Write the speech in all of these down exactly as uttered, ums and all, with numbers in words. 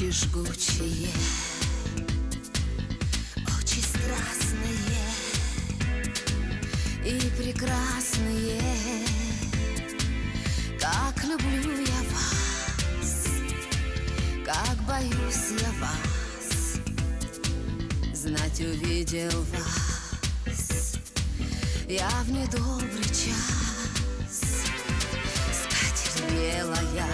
Очи жгучие, очи страстные и прекрасные, как люблю я вас, как боюсь я вас, знать увидел вас я в недобрый час. Скатерть белая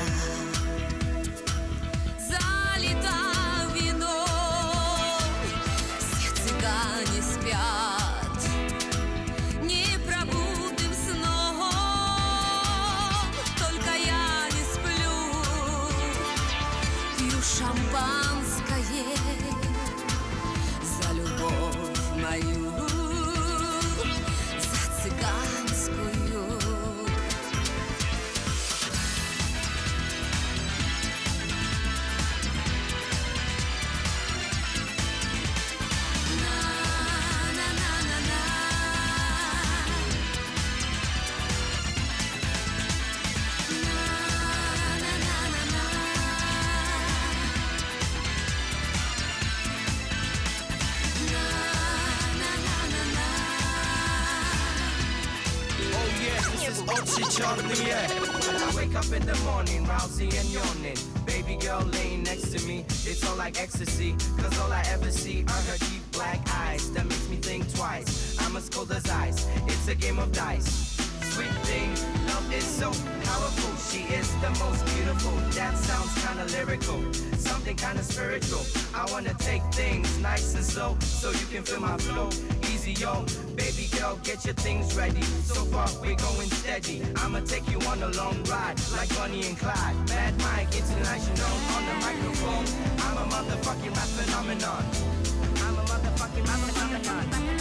спят непробудным сном, только я не сплю, пью шампанское за любовь мою, за цыганскую. Очи черные. When I wake up in the morning, rousy and yawning, baby girl laying next to me, it's all like ecstasy, cause all I ever see are her deep black eyes, that makes me think twice, I'm as cold as ice, it's a game of dice. Sweet thing, love is so powerful, she is the most beautiful, that sounds kinda lyrical, something kinda spiritual, I wanna take things nice and slow, so you can feel my flow, easy yo, baby girl get your things ready, so far we're going steady, I'ma take you on a long ride, like Bonnie and Clyde, Mad Mike International on the microphone, I'm a motherfucking rap phenomenon, I'm a motherfucking rap phenomenon.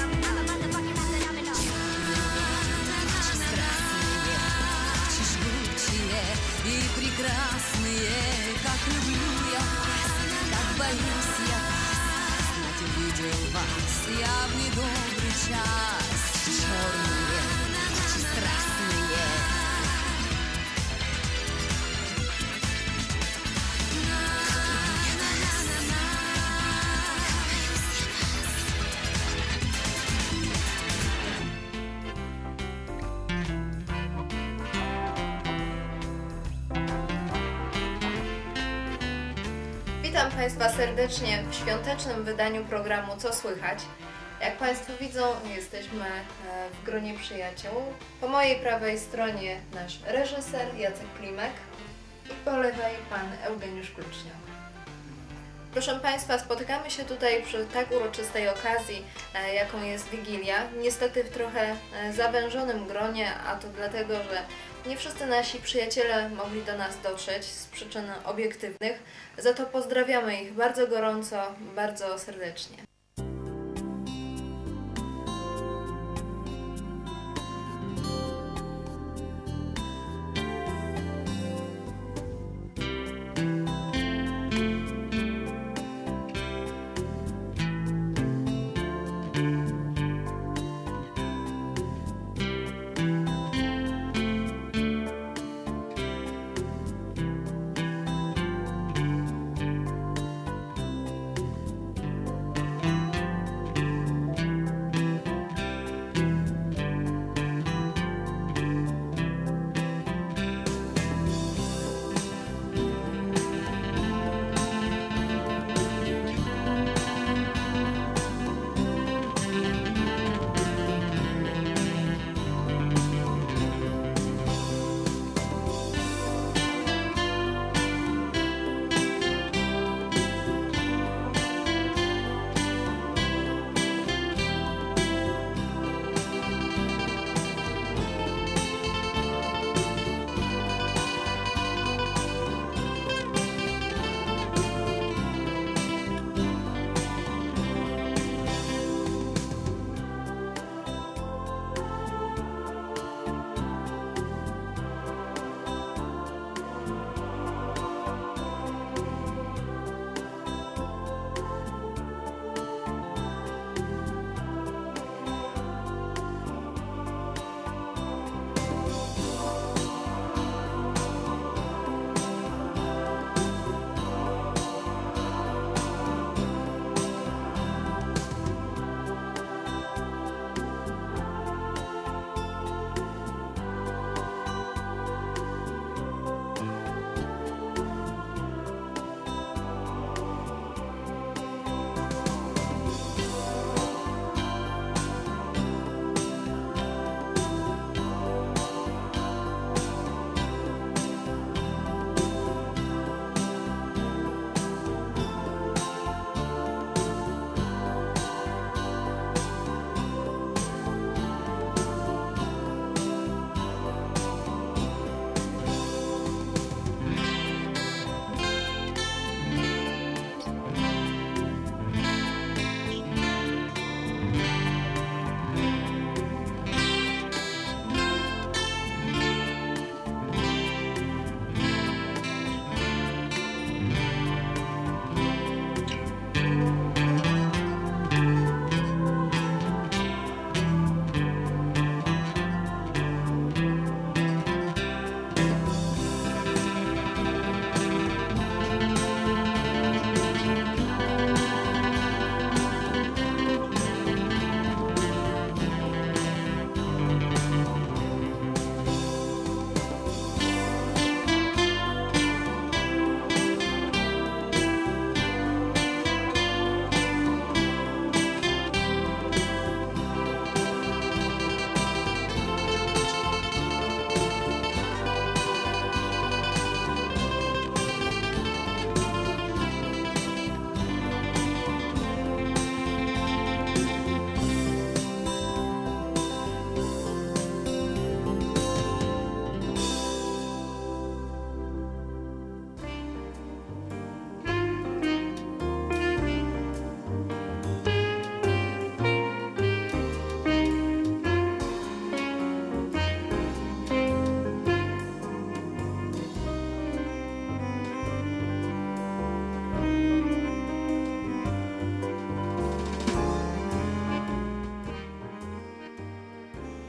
И прекрасные, как люблю я вас, как боюсь я вас, знать увидел вас я в недобрый час. Черные, очи страстные. Witam Państwa serdecznie w świątecznym wydaniu programu Co Słychać. Jak Państwo widzą, jesteśmy w gronie przyjaciół. Po mojej prawej stronie nasz reżyser Jacek Klimek i po lewej pan Eugeniusz Kluczniak. Proszę Państwa, spotykamy się tutaj przy tak uroczystej okazji, jaką jest Wigilia. Niestety w trochę zawężonym gronie, a to dlatego, że nie wszyscy nasi przyjaciele mogli do nas dotrzeć z przyczyn obiektywnych. Za to pozdrawiamy ich bardzo gorąco, bardzo serdecznie.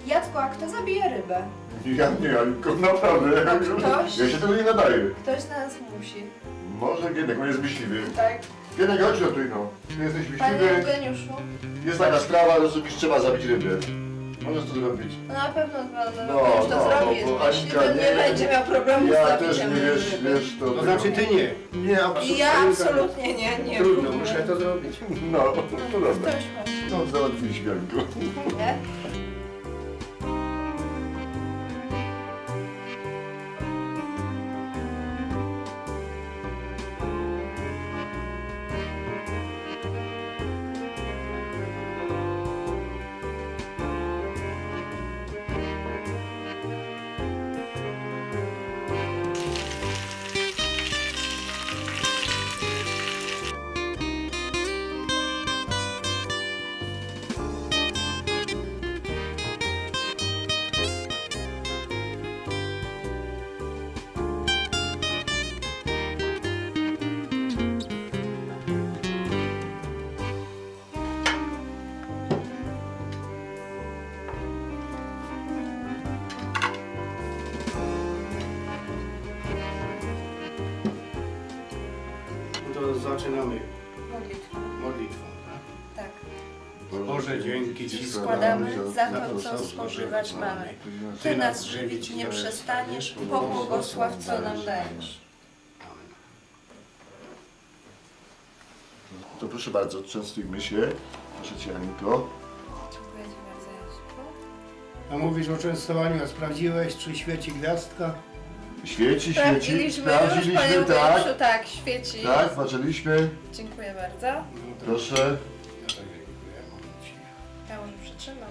Jacku, a kto zabije rybę? Ja nie, Alinko, naprawdę. A ktoś? Ja się tego nie nadaję. Ktoś z nas musi. Może Gienek, on jest myśliwy. Tak. Gienek, chodź tutaj, no. Ty jesteś Panie myśliwy. Eugeniuszu, Jest taka sprawa, że trzeba zabić rybę. Możesz to zrobić. no na pewno pan No, no, to no, zrobi. bo Jeśli Alinka pan nie nie- będzie miał problemu z Ja też zabiciem nie, wiesz, ryby. wiesz, to... To znaczy ty nie. Nie, I absolutnie. ja absolutnie nie, nie. Trudno, muszę to zrobić. No, to dobra. Ktoś chodzi. No, załatwiliśmy, Alinko. Nie? No to zaczynamy Modlitwa. modlitwą. Tak? Tak. Boże, dzięki Ci Składamy za to, co spożywać mamy. Ty nas żywić nie przestaniesz, pobłogosław, co nam dajesz. Amen. To proszę bardzo, częstujmy się. Proszę Cię, Alinko. Dziękuję Ci bardzo, Jacku. A mówisz o częstowaniu, a sprawdziłeś, czy świeci gwiazdka? Świeci, świeci. Sprawdziliśmy już, Sprawdziliśmy, Panie tak. Eugeniuszu, tak, świeci. Tak, zobaczyliśmy. Dziękuję bardzo. No to Proszę. ja tak dziękuję. Momencik. Ja może przytrzymam.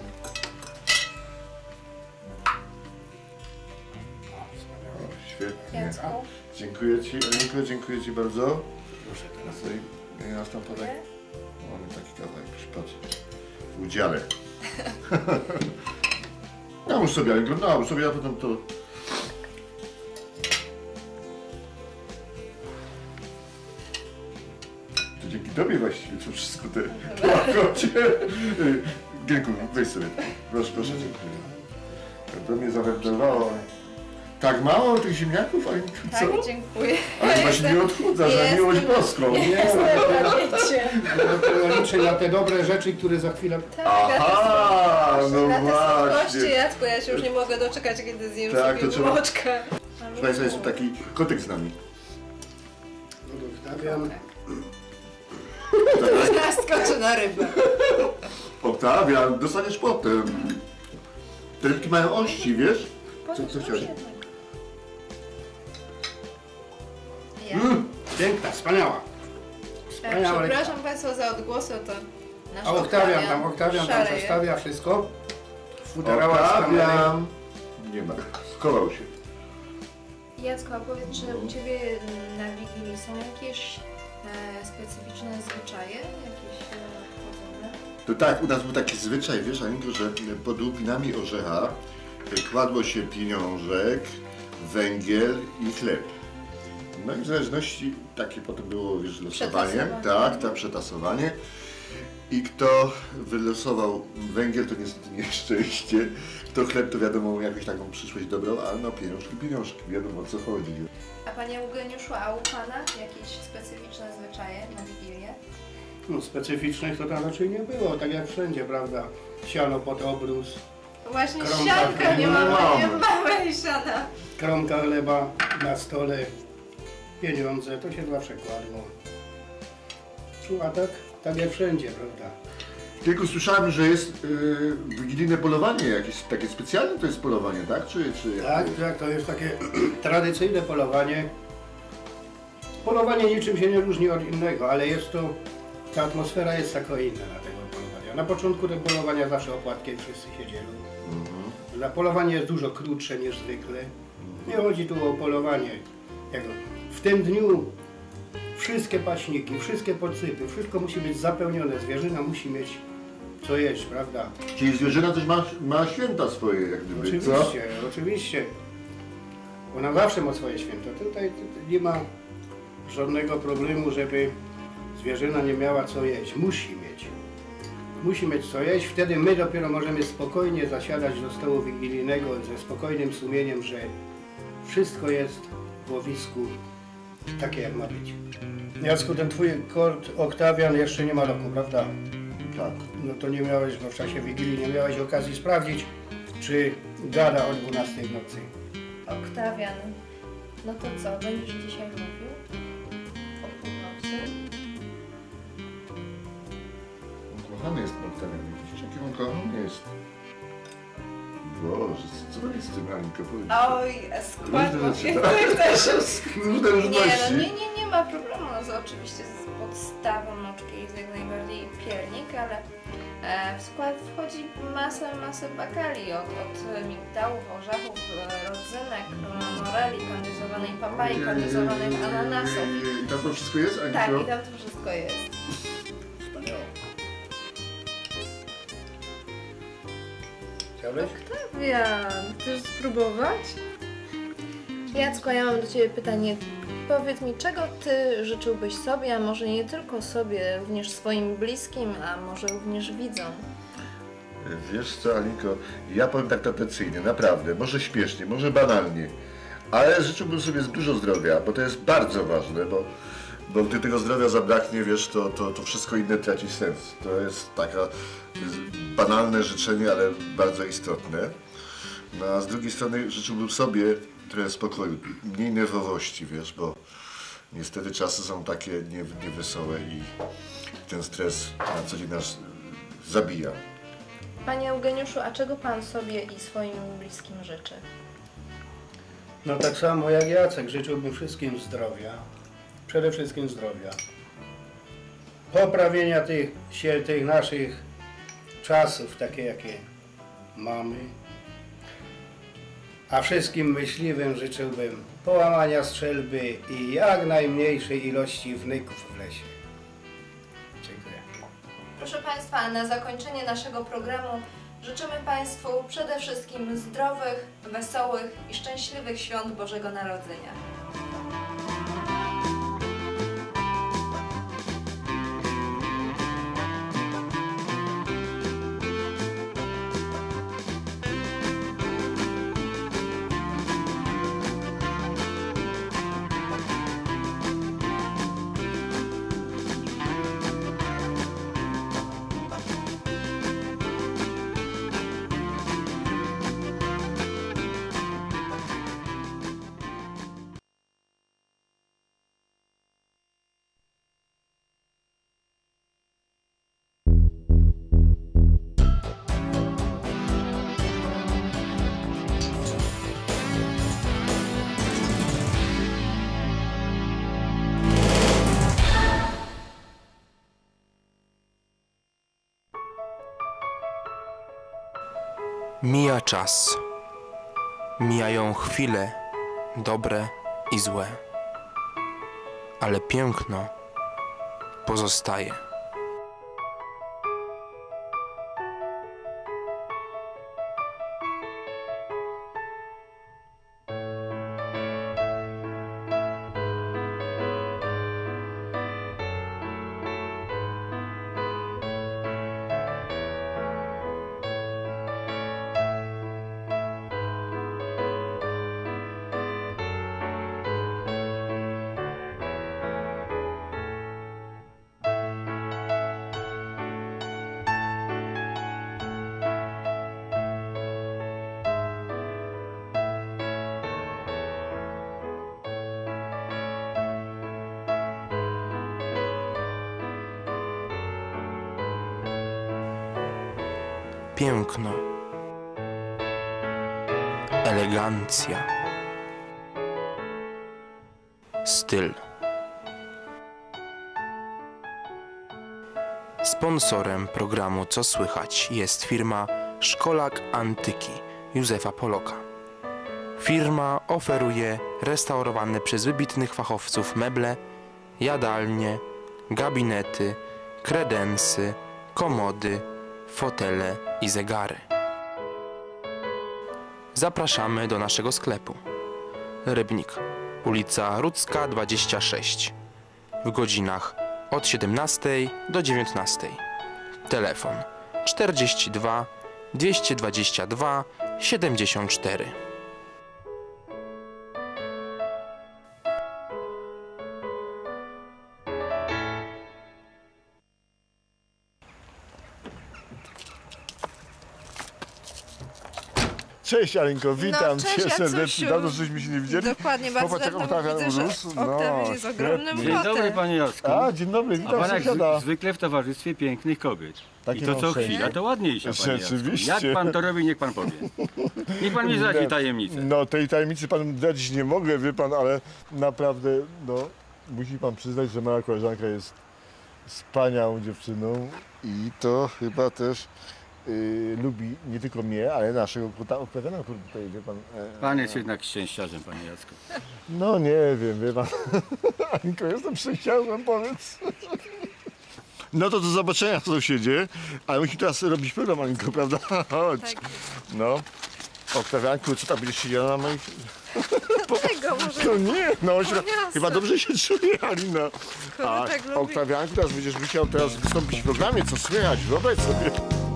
O, wspaniale. O, świetnie. Jacku, Dziękuję Ci, Alinko, dziękuję Ci bardzo. Proszę teraz. Tutaj ja nas tam podaj. dziękuję. Mamy taki kawałek, przypatrz. W udziale. Nałóż sobie, Alinko, nałóż sobie, ja potem to... To dzięki Tobie właściwie to wszystko te... Łakocie. Gienku, weź sobie. Proszę, proszę, dziękuję. To mnie zawędrowało. Tak mało tych ziemniaków, Alinko, co? Tak, dziękuję. Ale właśnie nie odchudzasz, za Jestem- miłość boską. Jestem na diecie. No to liczę na te dobre rzeczy, które za chwilę... Tak, Aha, na te no słodkości, właśnie. Jacku, ja się już nie mogę doczekać, kiedy zjem Tak, sobie to trzeba- bułeczkę. Proszę Państwa, jest tu taki kotek z nami. Odstawiam. Teraz skoczę na rybę. Oktawian, dostaniesz potem. Te rybki mają ości, wiesz? Co, co chciałeś? Ja. Mm. Piękna, wspaniała. E, Wspaniała rybka. Przepraszam Państwa za odgłosy, to nasz A Oktawian tam, Oktawian tam szaleje. zostawia wszystko. Futerała z kamery. Oktawian. Nie ma, schował się. Jacku, a powiedz, czy u Ciebie na Wigilii są jakieś e, specyficzne zwyczaje? Jakieś e, obchodzone? To tak, u nas był taki zwyczaj, wiesz, Alinko, że pod łupinami orzecha kładło się pieniążek, węgiel i chleb. No i w zależności, takie potem było, wiesz, losowanie. Przetasowanie. Tak, tak, przetasowanie. I kto wylosował węgiel, to niestety nieszczęście. Kto chleb, to wiadomo, jakąś taką przyszłość dobrą, a no pieniążki, pieniążki, wiadomo o co chodzi. A Panie Eugeniuszu, a u Pana jakieś specyficzne zwyczaje na Wigilię? No, specyficznych to tam raczej nie było, tak jak wszędzie, prawda? Siano pod obrus, Właśnie Kromka sianka, nie chleba. mamy, nie mamy siana. kromka chleba na stole, pieniądze, to się zawsze kładło. No, a tak, tak jak wszędzie, prawda? Tylko słyszałem, że jest yy, wigilijne polowanie, jakieś takie specjalne to jest polowanie, tak? Czy, czy Tak, tak, to jest takie tradycyjne polowanie. Polowanie niczym się nie różni od innego, ale jest to, ta atmosfera jest taka inna na tego polowania. Na początku tego polowania zawsze opłatkiem wszyscy się dzielą. Mhm. Na polowanie jest dużo krótsze niż zwykle. Nie chodzi tu o polowanie. Jak w tym dniu wszystkie paśniki, wszystkie podsypy, wszystko musi być zapełnione. Zwierzyna musi mieć co jeść, prawda? Czyli zwierzyna też ma, ma święta swoje, jak gdyby, co? Oczywiście, oczywiście. Ona zawsze ma swoje święto. Tutaj, tutaj nie ma żadnego problemu, żeby zwierzyna nie miała co jeść. Musi mieć. musi mieć co jeść, wtedy my dopiero możemy spokojnie zasiadać do stołu wigilijnego ze spokojnym sumieniem, że wszystko jest w łowisku takie jak ma być. Jacku, ten twój kord Oktawian jeszcze nie ma roku, prawda? Tak. No to nie miałeś go w czasie Wigilii, nie miałeś okazji sprawdzić, czy gada o dwunastej w nocy. Oktawian, no to co, będziesz dzisiaj mówił? O północy? Kochany jest Oktawian jakiś. Jaki on kochany jest. Boże, co to jest z tym, Alinko? Powiedz. Oj, skład Różne rzeczy, się tak? też. Różne Nie, różności. no nie, nie, nie ma problemu, no to oczywiście z podstawą moczki jest jak najbardziej piernik, ale e, w skład wchodzi masa, masa bakali, od, od migdałów, orzechów, e, rodzynek, moreli, kondyzowanej papai, kondyzowanych ananasów. I tam to wszystko jest, Alinko? Tak, i tam to wszystko jest. Wspaniałe. Chciałeś? Oktawian, chcesz spróbować? Jacko, ja mam do Ciebie pytanie. Powiedz mi, czego Ty życzyłbyś sobie, a może nie tylko sobie, również swoim bliskim, a może również widzom? Wiesz co, Alinko, ja powiem tak tradycyjnie, naprawdę, może śpiesznie, może banalnie, ale życzyłbym sobie dużo zdrowia, bo to jest bardzo ważne, bo, bo gdy tego zdrowia zabraknie, wiesz, to, to, to wszystko inne traci sens. To jest taka banalne życzenie, ale bardzo istotne. No, a z drugiej strony życzyłbym sobie trochę spokoju, mniej nerwowości, wiesz, bo niestety czasy są takie nie, niewesołe i ten stres na co dzień nas zabija. Panie Eugeniuszu, a czego Pan sobie i swoim bliskim życzy? No tak samo jak Jacek, życzyłbym wszystkim zdrowia. Przede wszystkim zdrowia. Poprawienia tych, się, tych naszych czasów, takie jakie mamy. A wszystkim myśliwym życzyłbym połamania strzelby i jak najmniejszej ilości wnyków w lesie. Dziękuję. Proszę Państwa, na zakończenie naszego programu życzymy Państwu przede wszystkim zdrowych, wesołych i szczęśliwych świąt Bożego Narodzenia. Mija czas. Mijają chwile dobre i złe. Ale piękno pozostaje. Piękno, elegancja, styl. Sponsorem programu Co Słychać jest firma Szkolak Antyki Józefa Poloka. Firma oferuje restaurowane przez wybitnych fachowców meble, jadalnie, gabinety, kredensy, komody, fotele i zegary. Zapraszamy do naszego sklepu. Rybnik, ulica Rudzka dwadzieścia sześć, w godzinach od siedemnastej do dziewiętnastej. Telefon czterdzieści dwa dwieście dwadzieścia dwa siedemdziesiąt cztery. Cześć Alinko, witam No, cześć, Cię Jacusiu. serdecznie. Dawno żeśmy się nie widzieli. Dokładnie, bardzo Popatrz, jak dawno Oktawian widzę, że urósł. Oktawian jest ogromnym świetnie. Dzień dobry kotem. panie Jacku. A, dzień dobry, A witam pan jak sąsiada. zwy- zwykle w towarzystwie pięknych kobiet. Takie I to mam co szczęście. chwila, to ładniejsza panie Jacku. Rzeczywiście. Jak pan to robi, niech pan powie. Niech pan mi zdradzi tajemnicę. No, tej tajemnicy Panu zdradzić nie mogę, wie Pan, ale naprawdę, no, musi Pan przyznać, że moja koleżanka jest wspaniałą dziewczyną i to chyba też y, lubi nie tylko mnie, ale naszego kota Oktawiana, który tutaj, wie Pan... E, Pan jest jednak szczęściarzem, panie Jacku. No nie wiem, wie Pan. Alinko, jestem szczęściarzem, powiedz. No to do zobaczenia, co się dzieje, ale musimy teraz robić program, Alinko, prawda? Chodź. Tak. No. Oktawianku, co tam będziesz siedziała na moich... Tego może No nie, no się, jasne. chyba dobrze się czuje, Alina. A tak lubi. Oktawianku, teraz będziesz musiał teraz wystąpić w programie, co słychać, wyobraź sobie.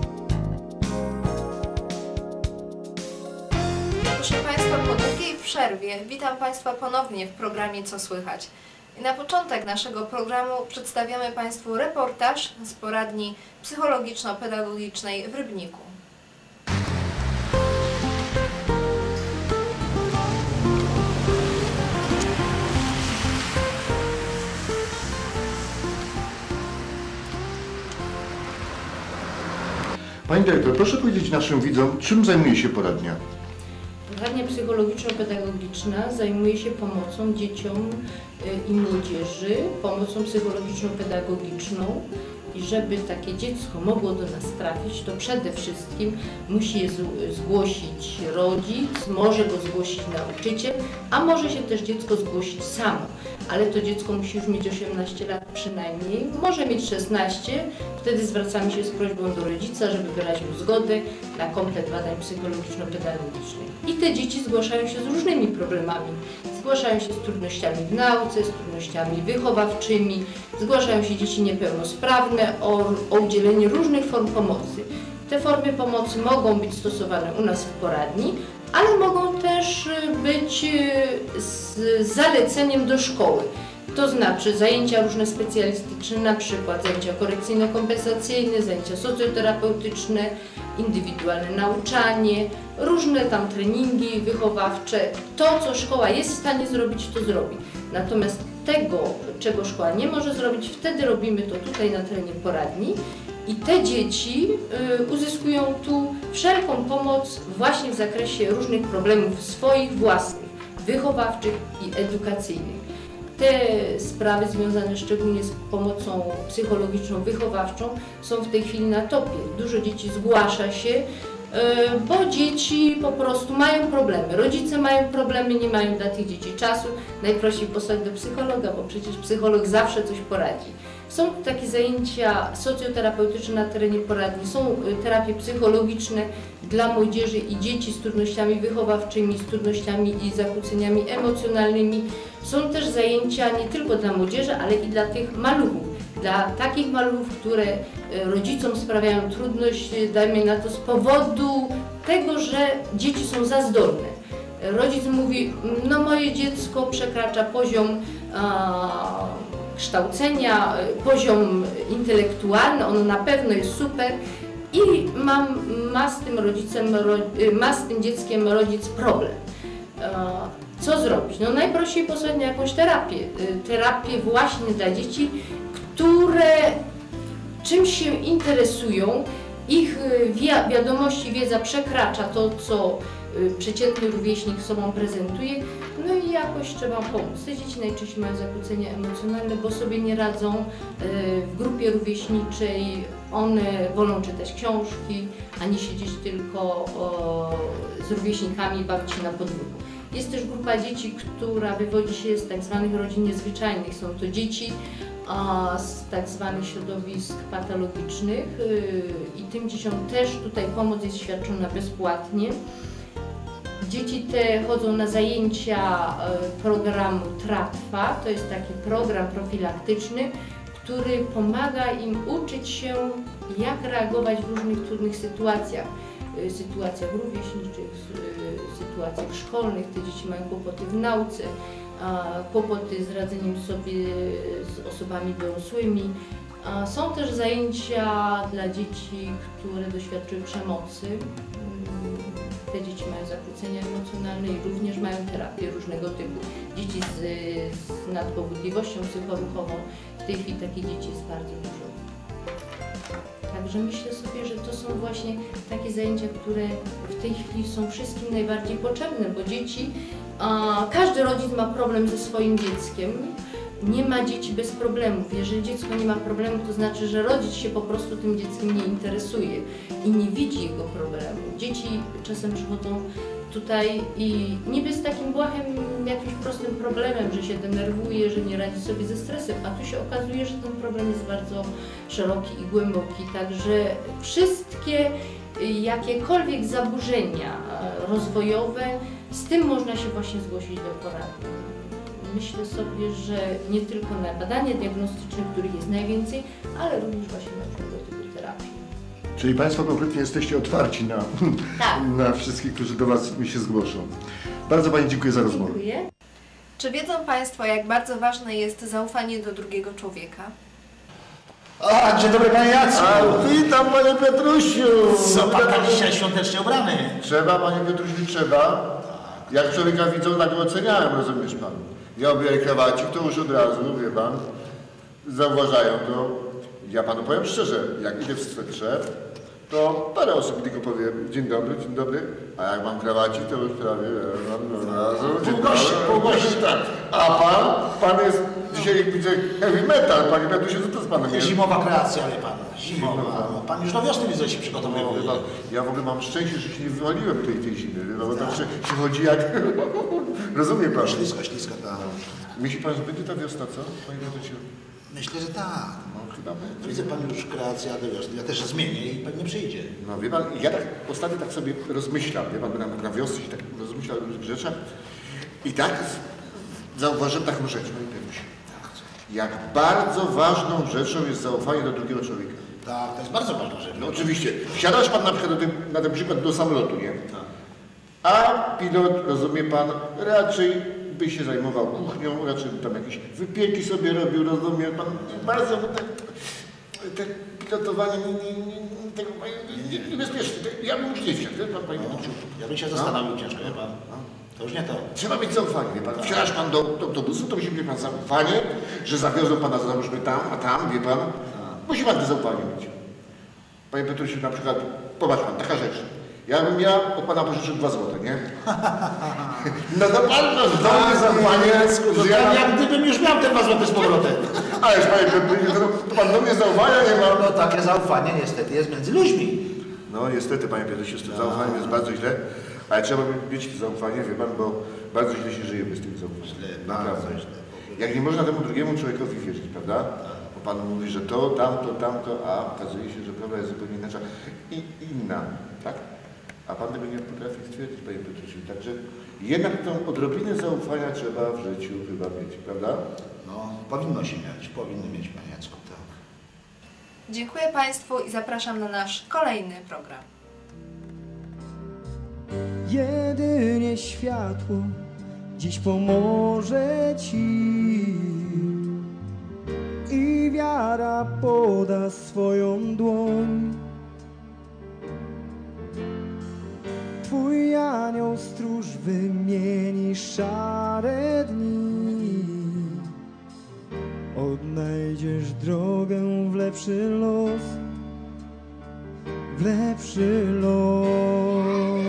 Proszę Państwa, po długiej przerwie witam Państwa ponownie w programie Co Słychać. I na początek naszego programu przedstawiamy Państwu reportaż z poradni psychologiczno-pedagogicznej w Rybniku. Pani dyrektor, proszę powiedzieć naszym widzom, czym zajmuje się poradnia? Poradnia psychologiczno-pedagogiczna zajmuje się pomocą dzieciom y, i młodzieży, pomocą psychologiczno-pedagogiczną i żeby takie dziecko mogło do nas trafić, to przede wszystkim musi je z- zgłosić rodzic, może go zgłosić nauczyciel, a może się też dziecko zgłosić samo, ale to dziecko musi już mieć osiemnaście lat przynajmniej, może mieć szesnaście, wtedy zwracamy się z prośbą do rodzica, żeby wyraził zgodę na komplet badań psychologiczno-pedagogicznych. I te dzieci zgłaszają się z różnymi problemami. Zgłaszają się z trudnościami w nauce, z trudnościami wychowawczymi, zgłaszają się dzieci niepełnosprawne o, o udzielenie różnych form pomocy. Te formy pomocy mogą być stosowane u nas w poradni, ale mogą też być z zaleceniem do szkoły. To znaczy zajęcia różne specjalistyczne, na przykład zajęcia korekcyjno-kompensacyjne, zajęcia socjoterapeutyczne, indywidualne nauczanie, różne tam treningi wychowawcze. To, co szkoła jest w stanie zrobić, to zrobi. Natomiast tego, czego szkoła nie może zrobić, wtedy robimy to tutaj na terenie poradni i te dzieci y, uzyskują tu wszelką pomoc właśnie w zakresie różnych problemów swoich, własnych, wychowawczych i edukacyjnych. Te sprawy związane szczególnie z pomocą psychologiczną, wychowawczą są w tej chwili na topie. Dużo dzieci zgłasza się, bo dzieci po prostu mają problemy. Rodzice mają problemy, nie mają dla tych dzieci czasu. Najprościej posłać do psychologa, bo przecież psycholog zawsze coś poradzi. Są takie zajęcia socjoterapeutyczne na terenie poradni, są terapie psychologiczne dla młodzieży i dzieci z trudnościami wychowawczymi, z trudnościami i zakłóceniami emocjonalnymi. Są też zajęcia nie tylko dla młodzieży, ale i dla tych maluchów. Dla takich maluchów, które rodzicom sprawiają trudność, dajmy na to z powodu tego, że dzieci są za zdolne. Rodzic mówi, no moje dziecko przekracza poziom a, kształcenia, poziom intelektualny, ono na pewno jest super i mam, ma, z tym rodzicem, ma z tym dzieckiem rodzic problem. Co zrobić? No najprościej posłać na jakąś terapię. Terapię właśnie dla dzieci, które czymś się interesują, ich wi- wiadomość i wiedza przekracza to, co przeciętny rówieśnik sobą prezentuje, no i jakoś trzeba pomóc. Te dzieci najczęściej mają zakłócenia emocjonalne, bo sobie nie radzą w grupie rówieśniczej, one wolą czytać książki, a nie siedzieć tylko o, z rówieśnikami i bawić się na podwórku. Jest też grupa dzieci, która wywodzi się z tak zwanych rodzin niezwyczajnych. Są to dzieci a, z tak zwanych środowisk patologicznych yy, i tym dzieciom też tutaj pomoc jest świadczona bezpłatnie. Dzieci te chodzą na zajęcia y, programu TRATWA, to jest taki program profilaktyczny, który pomaga im uczyć się jak reagować w różnych trudnych sytuacjach, sytuacjach rówieśniczych, sytuacjach szkolnych. Te dzieci mają kłopoty w nauce, kłopoty z radzeniem sobie z osobami dorosłymi. Są też zajęcia dla dzieci, które doświadczyły przemocy. Te dzieci mają zakłócenia emocjonalne i również mają terapię różnego typu. Dzieci z, z nadpobudliwością psychoruchową, w tej chwili takich dzieci jest bardzo dużo. Także myślę sobie, że to są właśnie takie zajęcia, które w tej chwili są wszystkim najbardziej potrzebne, bo dzieci, a, każdy rodzic ma problem ze swoim dzieckiem. Nie ma dzieci bez problemów. Jeżeli dziecko nie ma problemu, to znaczy, że rodzic się po prostu tym dzieckiem nie interesuje i nie widzi jego problemu. Dzieci czasem przychodzą tutaj i niby z takim błahym, jakimś prostym problemem, że się denerwuje, że nie radzi sobie ze stresem, a tu się okazuje, że ten problem jest bardzo szeroki i głęboki. Także wszystkie jakiekolwiek zaburzenia rozwojowe, z tym można się właśnie zgłosić do poradni. Myślę sobie, że nie tylko na badania diagnostyczne, których jest najwięcej, ale również właśnie na różnego typu terapii. Czyli Państwo konkretnie jesteście otwarci na, tak. na wszystkich, którzy do Was mi się zgłoszą. Bardzo Pani dziękuję za rozmowę. Dziękuję. Czy wiedzą Państwo, jak bardzo ważne jest zaufanie do drugiego człowieka? A, dzień dobry Panie Jacku! A, witam Panie Petrusiu! Co Pan tak dzisiaj świątecznie ubrany? Trzeba Panie Petrusiu, trzeba. Jak człowieka widzą, tak go oceniałem, rozumiesz Pan? Ja obierę krawacik, to już od razu, wie Pan, zauważają to. Ja Panu powiem szczerze, jak idę w swetrze, to parę osób tylko powie dzień dobry, dzień dobry, a jak mam krawacik, to już prawie mam od razu. Pół gości, pół gości. Tak. A Pan, Pan jest dzisiaj, widzę, heavy metal, Panie Petrusiu, co to z Panem jest? Zimowa kreacja, wie Pan, zimowa. Pan już do wiosny widzę się przygotowuje. No, ja w ogóle mam szczęście, że się nie wywaliłem tej, tej zimy, bo tak się, się chodzi jak... Rozumie Pan? Ślisko, ślisko, tak. Myśli Pan, że będzie ta wiosna, co? Panie Petrusiu? Myślę, że tak. No, chyba będzie. Widzę Pan już kreacja do wiosny. Ja też zmienię i pewnie przyjdzie. No wie Pan, ja tak ostatnio tak sobie rozmyślam, wie Pan, byłem na wiosnę i tak rozmyślał o różnych rzeczach i tak zauważyłem taką rzecz, Panie Petrusiu. Jak bardzo ważną rzeczą jest zaufanie do drugiego człowieka. Tak, to jest bardzo ważna rzecz. No oczywiście. Wsiadasz Pan na przykład do tym, na ten przykład do samolotu, nie? Tak. A pilot, rozumie Pan, raczej by się zajmował kuchnią, raczej by tam jakieś wypieki sobie robił, rozumie Pan. Bardzo te, te pilotowanie nie, nie, nie, tego, nie, nie, niebezpieczne. Ja bym już nie wsiadł, wie Pan, Panie Petrusiu. Ja bym się zastanowił ciężko, wie Pan. To już nie to. Trzeba mieć zaufanie, wie Pan. Wsiadasz Pan do, do autobusu, to musi mieć Pan zaufanie, że zawiozą Pana, załóżmy tam, a tam, wie Pan. Musi Pan to zaufanie mieć. Panie Petrusiu, na przykład, popatrz Pan, taka rzecz. Ja bym ja od Pana pożyczył dwa złote, nie? No to Pan masz do mnie zaufanie, że ja... Jak gdybym już miał te dwa złote z powrotem. Ależ Panie Petrusiu, to Pan do mnie zaufania nie ma. No takie zaufanie niestety jest między ludźmi. No niestety, Panie Petrusiu, z tym zaufaniem jest bardzo źle. Ale trzeba mieć to zaufanie, wie Pan, bo bardzo źle się żyje bez tego zaufania. Źle, naprawdę. bardzo źle. Jak nie można temu drugiemu człowiekowi wierzyć, prawda? Bo Pan mówi, że to, tamto, tamto, a okazuje się, że prawda jest zupełnie inna i inna, tak? A Pan tego nie potrafi stwierdzić, Panie Petrusiu. Także jednak tą odrobinę zaufania trzeba w życiu chyba mieć, prawda? No, powinno się mieć, powinny mieć, Panie Jacku, tak. Dziękuję Państwu i zapraszam na nasz kolejny program. Jedynie światło dziś pomoże Ci i wiara poda swoją dłoń. Twój anioł stróż wymieni szare dni. Odnajdziesz drogę w lepszy los, w lepszy los.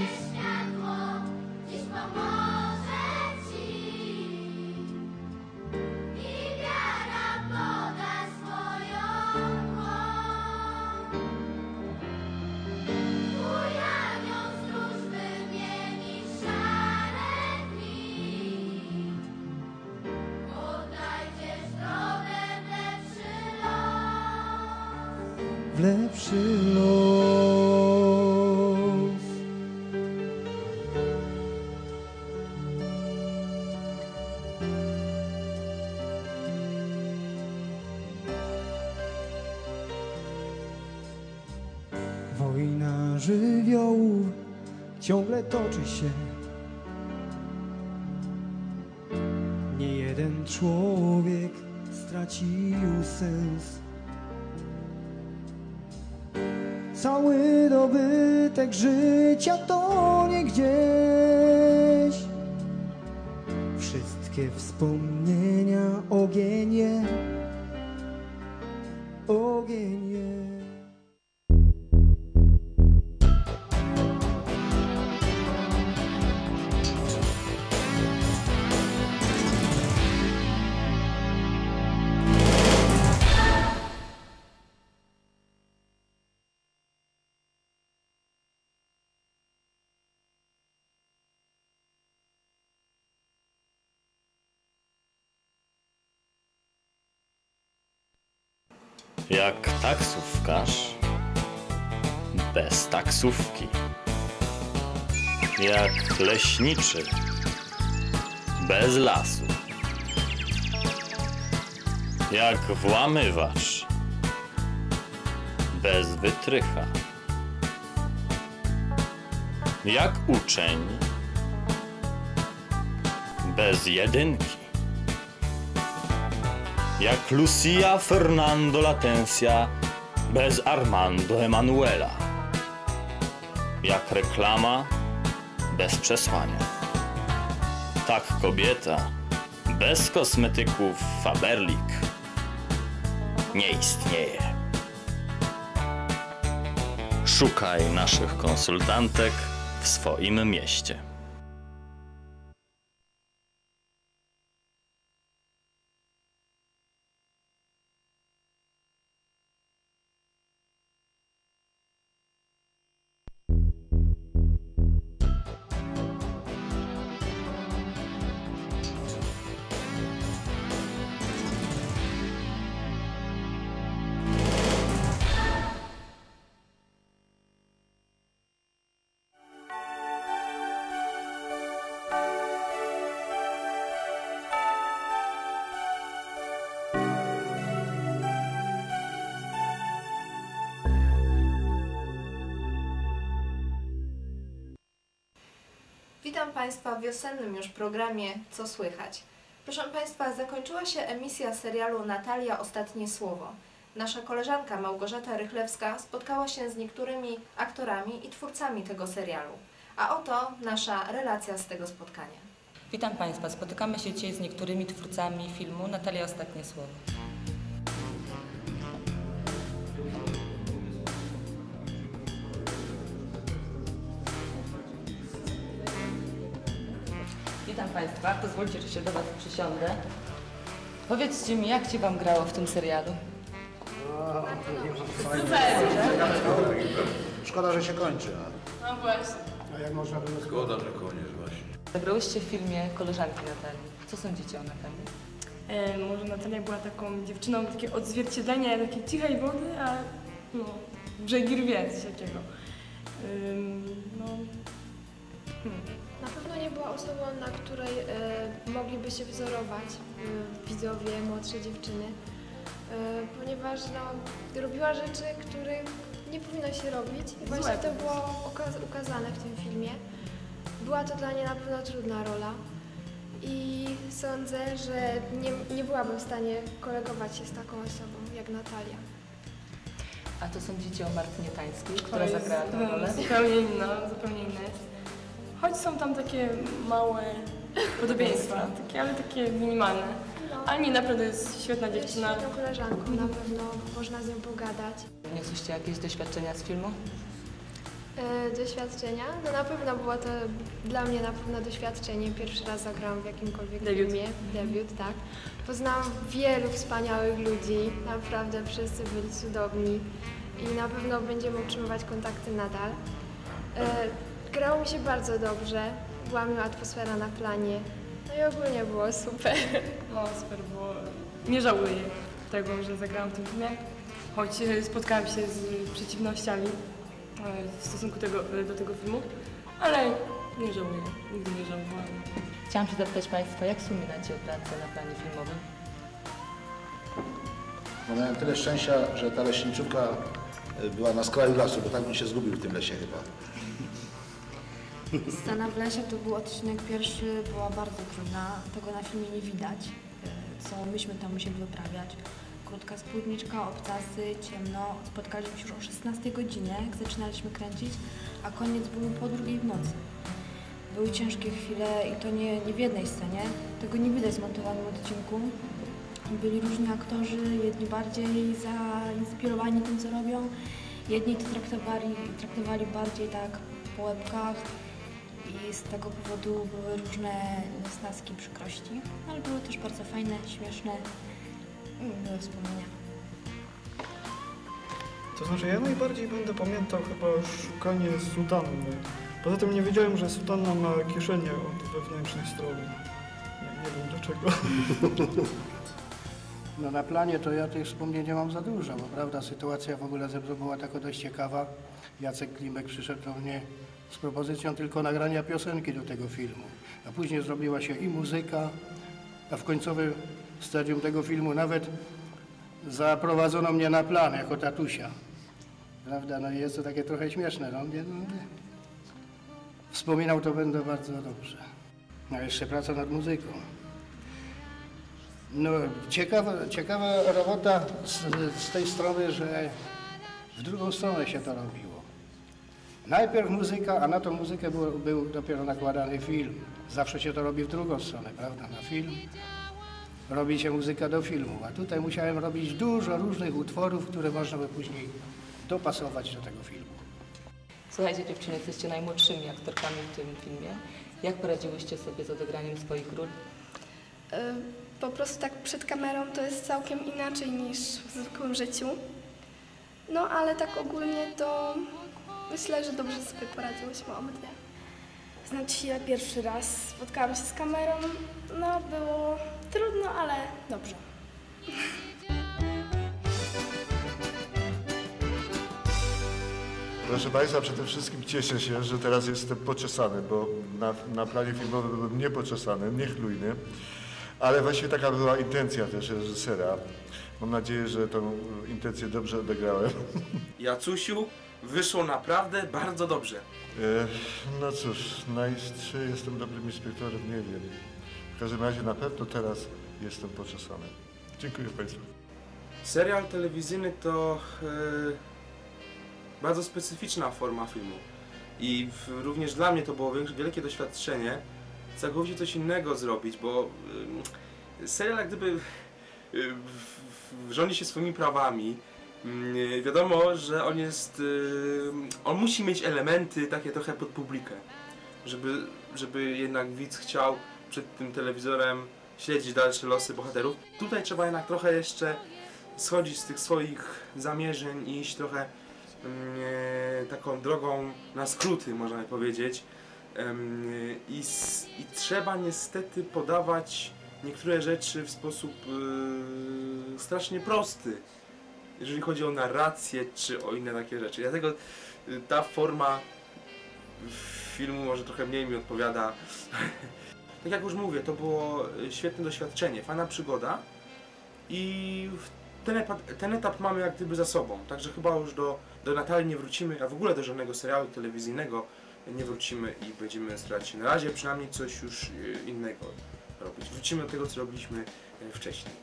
W lepszy los. żywiołów ciągle toczy się. Nie jeden człowiek stracił sens. Cały dobytek życia tonie gdzieś. Wszystkie wspomnienia ogień je, ogień je. Jak taksówkarz bez taksówki. Jak leśniczy bez lasu. Jak włamywacz bez wytrycha. Jak uczeń bez jedynki. Jak Lucia Fernando Latencia bez Armando Emanuela. Jak reklama bez przesłania. Tak kobieta bez kosmetyków Faberlic nie istnieje. Szukaj naszych konsultantek w swoim mieście. Witam Państwa w wiosennym już programie Co słychać? Proszę Państwa, zakończyła się emisja serialu Natalia Ostatnie Słowo. Nasza koleżanka Małgorzata Rychlewska spotkała się z niektórymi aktorami i twórcami tego serialu. A oto nasza relacja z tego spotkania. Witam Państwa, spotykamy się dzisiaj z niektórymi twórcami filmu Natalia Ostatnie Słowo. Witam Państwa, pozwólcie, że się do Was przysiądę. Powiedzcie mi, jak Ci Wam grało w tym serialu? Szkoda, że się kończy. No właśnie. A jak można było... Szkoda, że koniec właśnie. Zagrałyście w filmie koleżanki Natalii. Co sądzicie o Natalii? E, może Natalia była taką dziewczyną, takie odzwierciedlenie takiej cichej wody, a no, brzegi rwie, coś takiego. Ym, no, hmm. Na pewno nie była osobą, na której e, mogliby się wzorować e, widzowie, młodsze dziewczyny, e, ponieważ no, robiła rzeczy, których nie powinno się robić i właśnie to było ukaz ukazane w tym filmie. Była to dla niej na pewno trudna rola i sądzę, że nie, nie byłabym w stanie kolegować się z taką osobą jak Natalia. A co sądzicie o Martynie Tańskiej, która zagrała tę rolę? Zupełnie inna, zupełnie inna jest. Choć są tam takie małe podobieństwa, takie, ale takie minimalne. No. Ale nie, naprawdę jest świetna dziewczyna. Jest świetną koleżanką, na pewno można z nią pogadać. Niosłyście jakieś doświadczenia z filmu? E, doświadczenia? No na pewno było to dla mnie na pewno doświadczenie. Pierwszy raz zagrałam w jakimkolwiek debiut. filmie. Debiut, tak. Poznałam wielu wspaniałych ludzi, naprawdę wszyscy byli cudowni i na pewno będziemy utrzymywać kontakty nadal. E, grało mi się bardzo dobrze, była miła atmosfera na planie, no i ogólnie było super. No super było. Nie żałuję tego, że zagrałam w tym filmie, choć spotkałam się z przeciwnościami w stosunku tego, do tego filmu, ale nie żałuję, nigdy nie żałowałam. Chciałam się zapytać Państwa, jak wspominacie pracę na planie filmowym? No miałem tyle szczęścia, że ta leśniczówka była na skraju lasu, bo tak bym się zgubił w tym lesie chyba. Scena w lesie to był odcinek pierwszy, była bardzo trudna, tego na filmie nie widać, co myśmy tam musieli wyprawiać. Krótka spódniczka, obcasy, ciemno, spotkaliśmy się już o szesnastej godzinie, jak zaczynaliśmy kręcić, a koniec był po drugiej w nocy. Były ciężkie chwile i to nie, nie w jednej scenie, tego nie widać w zmontowanym odcinku. Byli różni aktorzy, jedni bardziej zainspirowani tym, co robią, jedni to traktowali, traktowali bardziej tak po łebkach i z tego powodu były różne niesnaski, przykrości, ale były też bardzo fajne, śmieszne i miłe wspomnienia. To znaczy ja najbardziej będę pamiętał chyba szukanie sutanny. Poza tym nie wiedziałem, że sutanna ma kieszenie od wewnętrznej strony. Nie, nie wiem dlaczego. No na planie to ja tych wspomnień nie mam za dużo, bo prawda, sytuacja w ogóle ze mną była taka dość ciekawa. Jacek Klimek przyszedł do mnie z propozycją tylko nagrania piosenki do tego filmu. A później zrobiła się i muzyka, a w końcowym stadium tego filmu nawet zaprowadzono mnie na plan jako tatusia. Prawda, no i jest to takie trochę śmieszne. No, nie, no, nie. Wspominał to będę bardzo dobrze. A jeszcze praca nad muzyką. No, ciekawa, ciekawa robota z, z tej strony, że w drugą stronę się to robiło. Najpierw muzyka, a na tą muzykę był, był dopiero nakładany film. Zawsze się to robi w drugą stronę, prawda? Na film robi się muzyka do filmu, a tutaj musiałem robić dużo różnych utworów, które można by później dopasować do tego filmu. Słuchajcie dziewczyny, jesteście najmłodszymi aktorkami w tym filmie. Jak poradziłyście sobie z odegraniem swoich ról? Po prostu tak przed kamerą to jest całkiem inaczej niż w zwykłym życiu. No ale tak ogólnie to myślę, że dobrze sobie poradziłyśmy obydwie. Znaczy ja pierwszy raz spotkałam się z kamerą, no było trudno, ale dobrze. Proszę Państwa, przede wszystkim cieszę się, że teraz jestem poczesany, bo na, na planie filmowym byłem niepoczesany, niechlujny, ale właśnie taka była intencja też reżysera. Mam nadzieję, że tą intencję dobrze odegrałem. Jacusiu, wyszło naprawdę bardzo dobrze. E, no cóż, na czy jestem dobrym inspektorem, nie wiem. W każdym razie na pewno teraz jestem poczesany. Dziękuję Państwu. Serial telewizyjny to e, bardzo specyficzna forma filmu i w, również dla mnie to było wielkie doświadczenie całkowicie coś innego zrobić, bo e, serial jak gdyby e, rządzi się swoimi prawami. E, wiadomo, że on jest, e, on musi mieć elementy takie trochę pod publikę, żeby, żeby jednak widz chciał przed tym telewizorem śledzić dalsze losy bohaterów. Tutaj trzeba jednak trochę jeszcze schodzić z tych swoich zamierzeń i iść trochę e, taką drogą na skróty, można powiedzieć. E, i, I trzeba niestety podawać niektóre rzeczy w sposób e, strasznie prosty, jeżeli chodzi o narrację czy o inne takie rzeczy. Dlatego e, ta forma filmu może trochę mniej mi odpowiada. Tak jak już mówię, to było świetne doświadczenie, fajna przygoda i ten etap, ten etap mamy jak gdyby za sobą, także chyba już do, do Natalii nie wrócimy, a w ogóle do żadnego serialu telewizyjnego nie wrócimy i będziemy starać się na razie przynajmniej coś już innego robić. Wrócimy do tego, co robiliśmy wcześniej.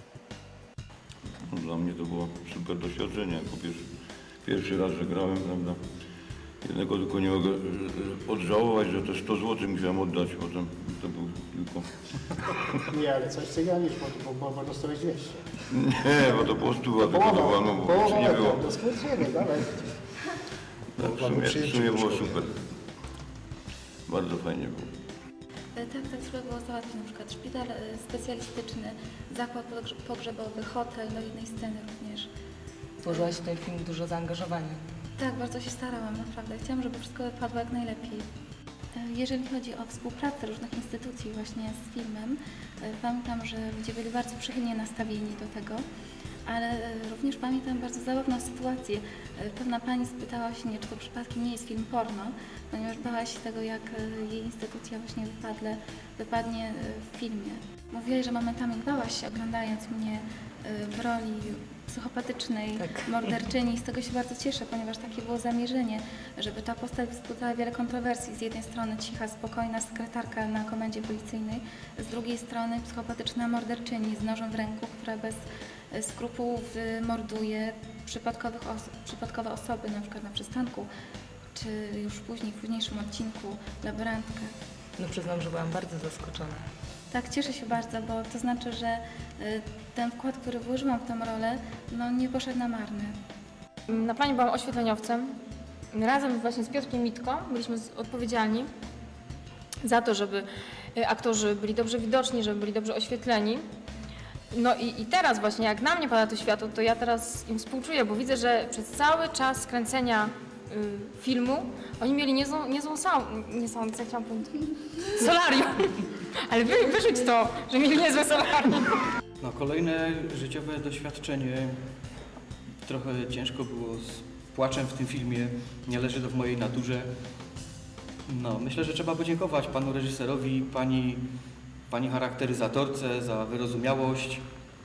Dla mnie to było super doświadczenie, po pierwszy, pierwszy raz, że grałem, prawda? Jednego tylko nie mogę odżałować, że to sto złotych musiałem oddać potem. To był tylko... Nie, ale coś cyganisz, bo, bo, bo dostałeś dwieście. Nie, bo to było stuwa, tylko to była, no bo już nie było. To stwierdzenie, dalej. Tak, w sumie, w sumie było super. Bardzo fajnie było. Tak, tak trzeba było załatwić, na przykład szpital specjalistyczny, zakład pogrzebowy, hotel do jednej sceny również. Włożyłaś w ten film dużo zaangażowania. Tak, bardzo się starałam, naprawdę. Chciałam, żeby wszystko wypadło jak najlepiej. Jeżeli chodzi o współpracę różnych instytucji właśnie z filmem, pamiętam, że ludzie byli bardzo przychylnie nastawieni do tego, ale również pamiętam bardzo zabawną sytuację. Pewna pani spytała się mnie, czy to przypadkiem nie jest film porno, ponieważ bała się tego, jak jej instytucja właśnie wypadle, wypadnie w filmie. Mówiła, że momentami bała się, oglądając mnie w roli psychopatycznej Tak. morderczyni. Z tego się bardzo cieszę, ponieważ takie było zamierzenie, żeby ta postać wzbudzała wiele kontrowersji. Z jednej strony cicha, spokojna sekretarka na komendzie policyjnej, z drugiej strony psychopatyczna morderczyni z nożem w ręku, która bez skrupułów morduje przypadkowych os przypadkowe osoby, na przykład na przystanku, czy już później, w późniejszym odcinku laborantkę. No przyznam, że byłam bardzo zaskoczona. Tak, cieszę się bardzo, bo to znaczy, że y, ten wkład, który włożyłam w tę rolę, no nie poszedł na marne. Na planie byłam oświetleniowcem. Razem właśnie z Piotrkiem Mitko byliśmy odpowiedzialni za to, żeby aktorzy byli dobrze widoczni, żeby byli dobrze oświetleni. No i, i teraz właśnie, jak na mnie pada to światło, to ja teraz im współczuję, bo widzę, że przez cały czas kręcenia y, filmu oni mieli niezłą, niezłą sound, nie sound, co chciałam powiedzieć? Solarium. Ale wy, wyrzuć to, że mieli niezłe solarium. No, kolejne życiowe doświadczenie. Trochę ciężko było z płaczem w tym filmie. Nie leży to w mojej naturze. No, myślę, że trzeba podziękować panu reżyserowi, pani, pani charakteryzatorce za wyrozumiałość,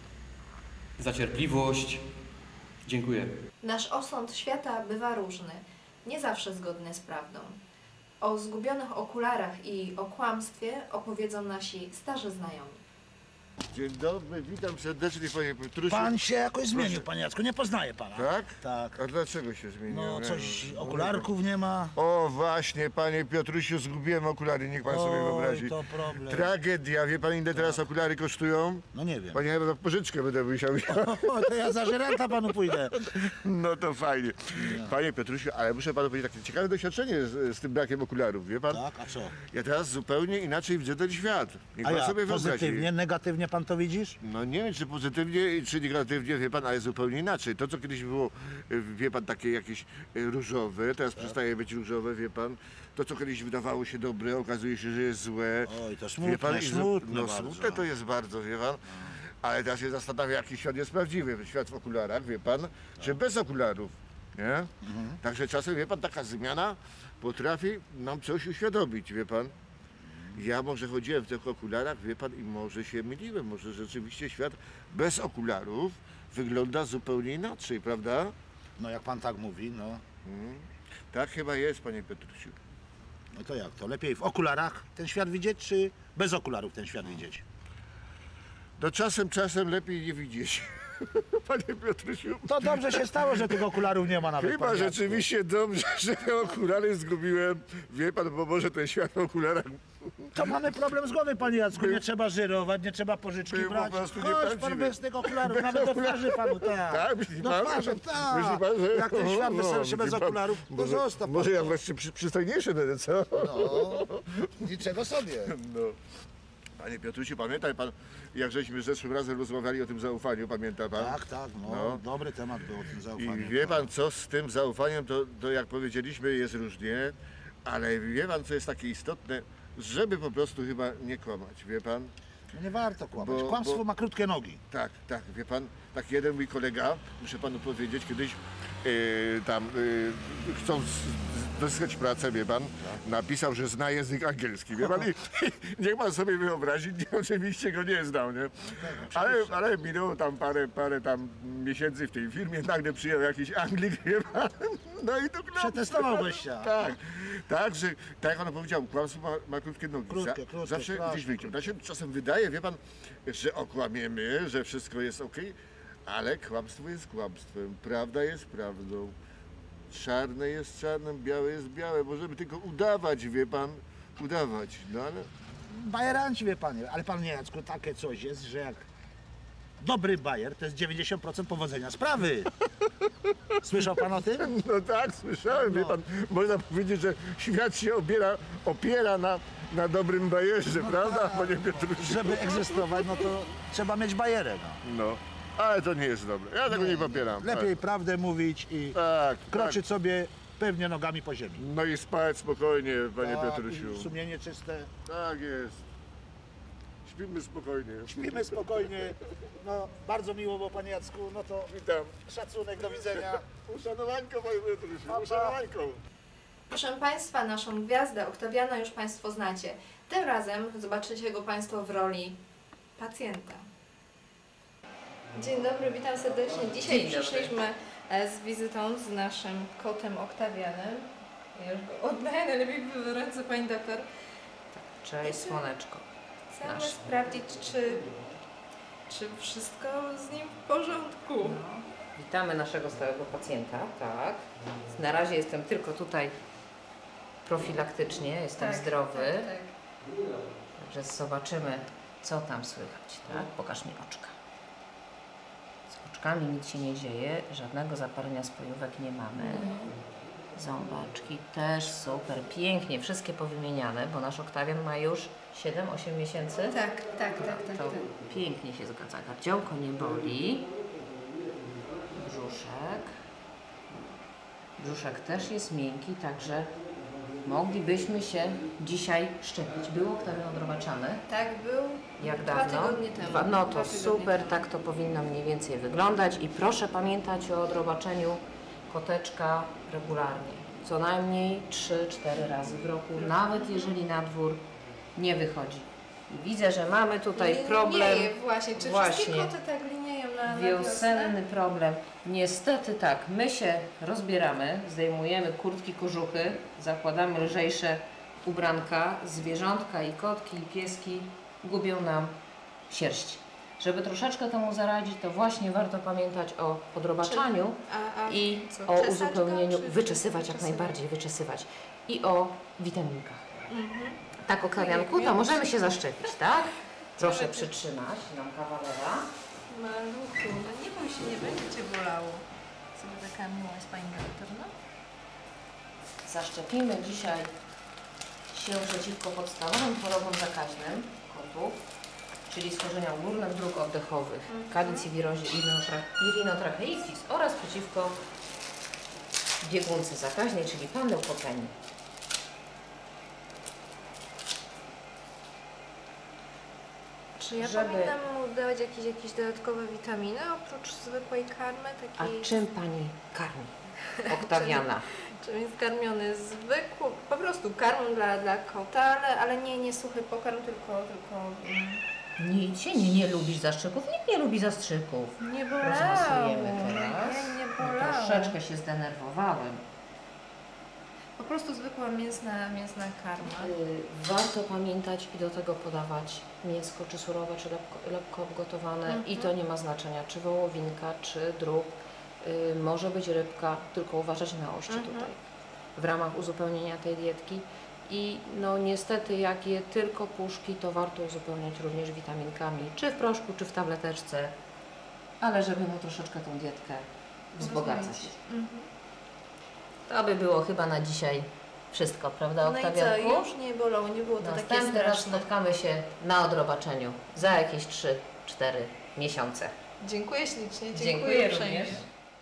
za cierpliwość. Dziękuję. Nasz osąd świata bywa różny, nie zawsze zgodny z prawdą. O zgubionych okularach i o kłamstwie opowiedzą nasi starzy znajomi. Dzień dobry, witam serdecznie panie Piotrusiu. Pan się jakoś zmienił, panie Jacku, nie poznaję pana. Tak? Tak. A dlaczego się zmienił? No Nie coś, wiem. okularków nie ma. O właśnie, panie Piotrusiu, zgubiłem okulary, niech pan Oj, sobie wyobrazi. to problem. Tragedia, wie pan ile teraz okulary kosztują? No nie wiem. Panie, chyba pożyczkę będę musiał. O, to ja za żyranta panu pójdę. No to fajnie. No. Panie Piotrusiu, ale muszę panu powiedzieć takie ciekawe doświadczenie z, z tym brakiem okularów, wie pan? Tak, a co? Ja teraz zupełnie inaczej widzę ten świat. Niech A pan ja, sobie pozytywnie, wyobrazi. negatywnie pan to widzisz? No nie wiem, czy pozytywnie, czy negatywnie, wie pan, ale zupełnie inaczej. To, co kiedyś było, wie pan, takie jakieś różowe, teraz tak. przestaje być różowe, wie pan. To, co kiedyś wydawało się dobre, okazuje się, że jest złe. Oj, to smutne, wie pan, smutne No bardzo. smutne to jest bardzo, wie pan. Ale teraz się zastanawiam, jaki świat jest prawdziwy. Świat w okularach, wie pan, czy bez okularów, nie? Mhm. Także czasem, wie pan, taka zmiana potrafi nam coś uświadomić, wie pan. Ja może chodziłem w tych okularach, wie pan, i może się myliłem, może rzeczywiście świat bez okularów wygląda zupełnie inaczej, prawda? No jak pan tak mówi, no. Hmm. Tak chyba jest, panie Piotrusiu. No to jak to? Lepiej w okularach ten świat widzieć, czy bez okularów ten świat widzieć? To czasem, czasem lepiej nie widzieć. Panie Piotrusiu. To dobrze się stało, że tych okularów nie ma nawet. Chyba rzeczywiście dobrze, że te okulary zgubiłem. Wie pan, bo może ten świat w okularach... To mamy problem z głowy, panie Jacku. Nie trzeba żyrować, nie trzeba pożyczki Był brać. po prostu Chodź pan nieprawdziwy. bez tych okularów, Bez nawet do okularów. twarzy panu, tak. Tak, myśli Do pan? twarzy, tak. Myśli pan, że... Jak ten świat No, weselszy bez widzi pan, okularów, to może, zostaw Może pan ja to. wreszcie przy, przystojniejszy będę, co? No, niczego sobie. No. Panie Piotrusiu, pamiętaj pan, jak żeśmy zeszłym razem rozmawiali o tym zaufaniu, pamięta pan? Tak, tak, no, No. dobry temat był o tym zaufaniu. I wie pan co, z tym zaufaniem to, to jak powiedzieliśmy jest różnie, ale wie pan co jest takie istotne, żeby po prostu chyba nie kłamać, wie pan? No nie warto kłamać, Bo- kłamstwo bo- ma krótkie nogi. Tak, tak, wie pan, tak jeden mój kolega, muszę panu powiedzieć, kiedyś yy, tam yy, chcąc zyskać pracę, wie pan, napisał, że zna język angielski, wie pan, i, i niech pan sobie wyobrazi, nie, oczywiście go nie znał, nie? Ale, ale minęło tam parę, parę tam miesięcy w tej firmie, nagle przyjął jakiś Anglik, wie pan, no i to Przetestował gościa. Tak, tak, że tak jak on powiedział, kłamstwo ma, ma krótkie nogi. Krótkie, Za- krótkie, Zawsze strasznie gdzieś wyjdzie. Znaczy, czasem wydaje, wie pan, że okłamiemy, że wszystko jest ok, ale kłamstwo jest kłamstwem, prawda jest prawdą. Czarne jest czarnym, białe jest białe. Możemy tylko udawać, wie pan, udawać, no ale... Bajeranci, wie panie, ale panie Jacku, takie coś jest, że jak dobry bajer to jest dziewięćdziesiąt procent powodzenia sprawy. Słyszał pan o tym? No tak, słyszałem, wie pan, można powiedzieć, że świat się obiera, opiera na, na dobrym bajerze, No prawda, tak. panie Piotrusiu? Żeby egzystować, no to trzeba mieć bajerę. No. No, ale to nie jest dobre, ja tego nie, nie popieram. Lepiej prawdę mówić i tak, kroczyć tak. sobie pewnie nogami po ziemi. No i spać spokojnie, panie Tak, Piotrusiu. i sumienie czyste. Tak jest. Śpimy spokojnie. Śpimy spokojnie. No, bardzo miło było, panie Jacku. No to witam. Szacunek, do widzenia. Uszanowanko, panie Piotrusiu, uszanowanko. Proszę Państwa, naszą gwiazdę Oktawiana już Państwo znacie. Tym razem zobaczycie go Państwo w roli pacjenta. Dzień dobry, witam serdecznie. Dzisiaj Dzień dobry. przyszliśmy e, z wizytą z naszym kotem Oktawianem. Ja już go oddaję najlepiej w ręce pani doktor. Cześć, słoneczko. Chcemy nasze. sprawdzić, czy, czy wszystko z nim w porządku. Witamy naszego stałego pacjenta, tak. Na razie jestem tylko tutaj profilaktycznie, jestem Tak, zdrowy. tak, tak. Także zobaczymy, co tam słychać, tak? Pokaż mi oczka. Z oczkami nic się nie dzieje, żadnego zapalenia spojówek nie mamy. Ząbaczki też super, pięknie, wszystkie powymieniane, bo nasz Oktawian ma już siedem osiem miesięcy. Tak, tak, tak, tak. To tak. pięknie się zgadza. Gardziołko nie boli. Brzuszek. Brzuszek też jest miękki, także moglibyśmy się dzisiaj szczepić. Był Oktawian odrobaczany? Tak, był Jak dwa dawno? tygodnie temu. Dwa, no to Dwa tygodnie super, temu. tak to powinno mniej więcej wyglądać i proszę pamiętać o odrobaczeniu koteczka regularnie. Co najmniej trzy cztery razy w roku, nawet jeżeli na dwór nie wychodzi. I widzę, że mamy tutaj problem. Linieje właśnie. Czy Właśnie. wszystkie koty tak linieją na, na Wiosenny wiosnę? problem. Niestety tak, my się rozbieramy, zdejmujemy kurtki, kożuchy, zakładamy lżejsze ubranka, zwierzątka i kotki i pieski gubią nam sierść. Żeby troszeczkę temu zaradzić, to właśnie warto pamiętać o odrobaczaniu A, a i co, o czesać uzupełnieniu, go, czy- wyczesywać jak wyczesywać? najbardziej, wyczesywać i o witaminkach. Mhm. Tak, Oktawianku, to możemy się zaszczepić, tak? Proszę Możemy. przytrzymać nam kawalera. Maluchu, no nie bój się, nie będzie cię bolało. Sobie taka miłość pani doktor, no? Zaszczepimy dzisiaj się przeciwko podstawowym chorobom zakaźnym kotów, czyli schorzeniom górnych dróg oddechowych, Mhm. kalicjowirozie irinotracheitis oraz przeciwko biegunce zakaźnej, czyli panleukopenii. Czy ja Żeby- powinnam mu dawać jakieś, jakieś dodatkowe witaminy oprócz zwykłej karmy? A Takiej... czym pani karmi Oktawiana? Czym jest karmiony zwykły, po prostu karmą dla, dla kota, ale, ale nie, nie suchy pokarm, tylko, tylko mm, Nic się nie, nie lubisz zastrzyków? Nikt nie lubi zastrzyków. nie bolało. Rozmasujemy teraz. Nie, nie No, bolało. troszeczkę się zdenerwowałem. Po prostu zwykła mięsna, mięsna karma. Y, Warto pamiętać i do tego podawać mięsko, czy surowe, czy lekko, lekko obgotowane. Mhm. I to nie ma znaczenia, czy wołowinka, czy drób. Y, może być rybka, tylko uważać na ości Mhm. tutaj. W ramach uzupełnienia tej dietki. I no niestety jak je tylko puszki, to warto uzupełniać również witaminkami, czy w proszku, czy w tableteczce. Ale żeby mu troszeczkę tą dietkę wzbogacać. Mhm. To by było chyba na dzisiaj wszystko, prawda, No i co, Oktawianku? już nie bolało, nie było to takie Następny raz straszne. spotkamy się na odrobaczeniu za jakieś trzy cztery miesiące. Dziękuję ślicznie, dziękuję, Dziękuję uprzejmie. również.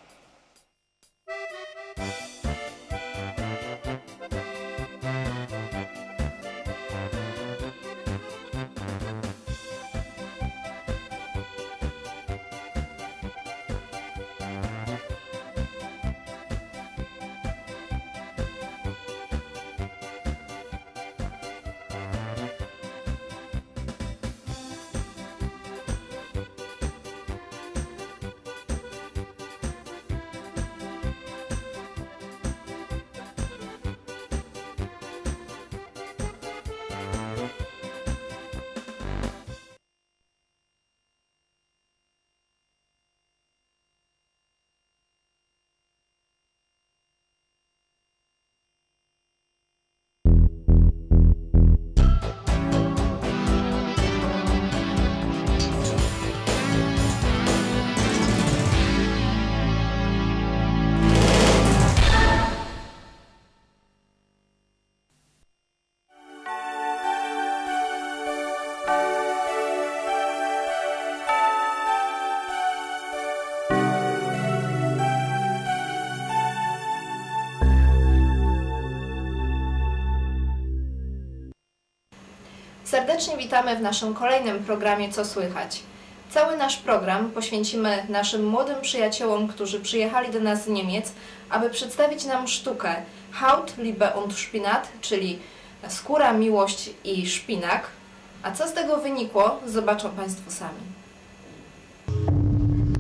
Serdecznie witamy w naszym kolejnym programie Co Słychać. Cały nasz program poświęcimy naszym młodym przyjaciołom, którzy przyjechali do nas z Niemiec, aby przedstawić nam sztukę Haut, Liebe und Spinat, czyli skóra, miłość i szpinak. A co z tego wynikło, zobaczą Państwo sami.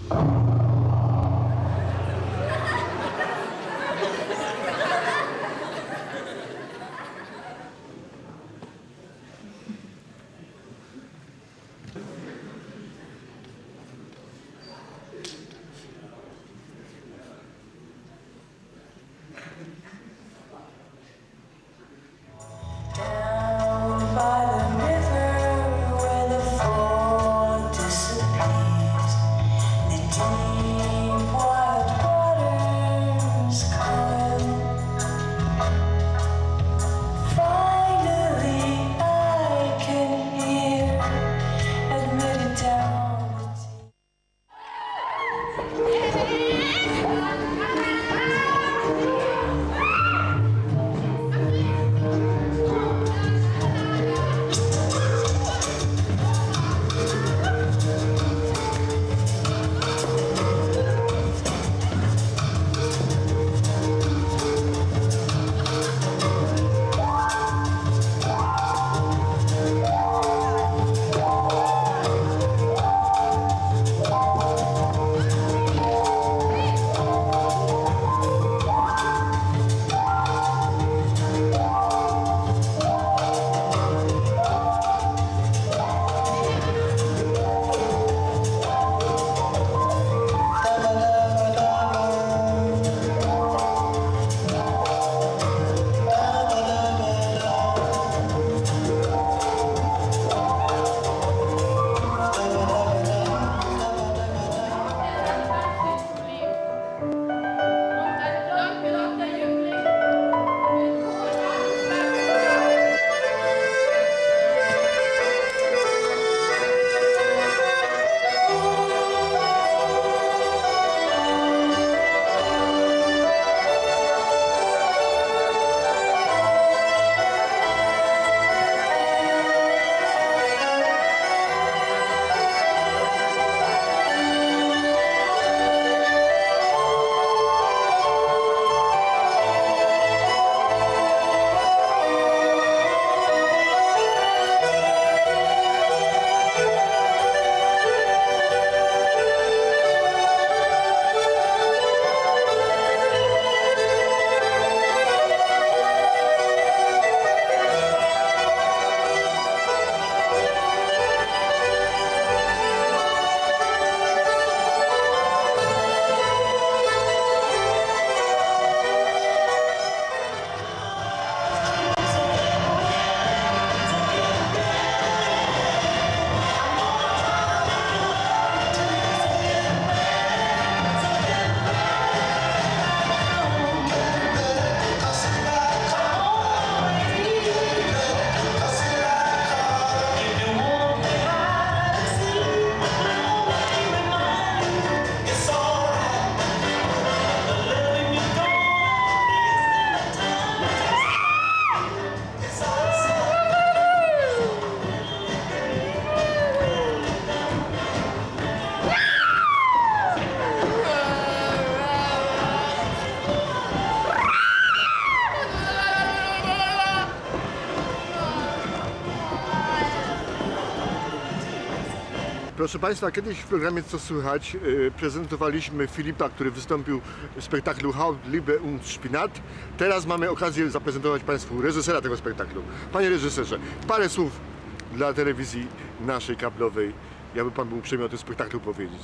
Proszę Państwa, kiedyś w programie Co Słychać prezentowaliśmy Filipa, który wystąpił w spektaklu Haut, Liebe und Spinat. Teraz mamy okazję zaprezentować Państwu reżysera tego spektaklu. Panie reżyserze, parę słów dla telewizji naszej kablowej. Jakby Pan był uprzejmy o tym spektaklu powiedzieć.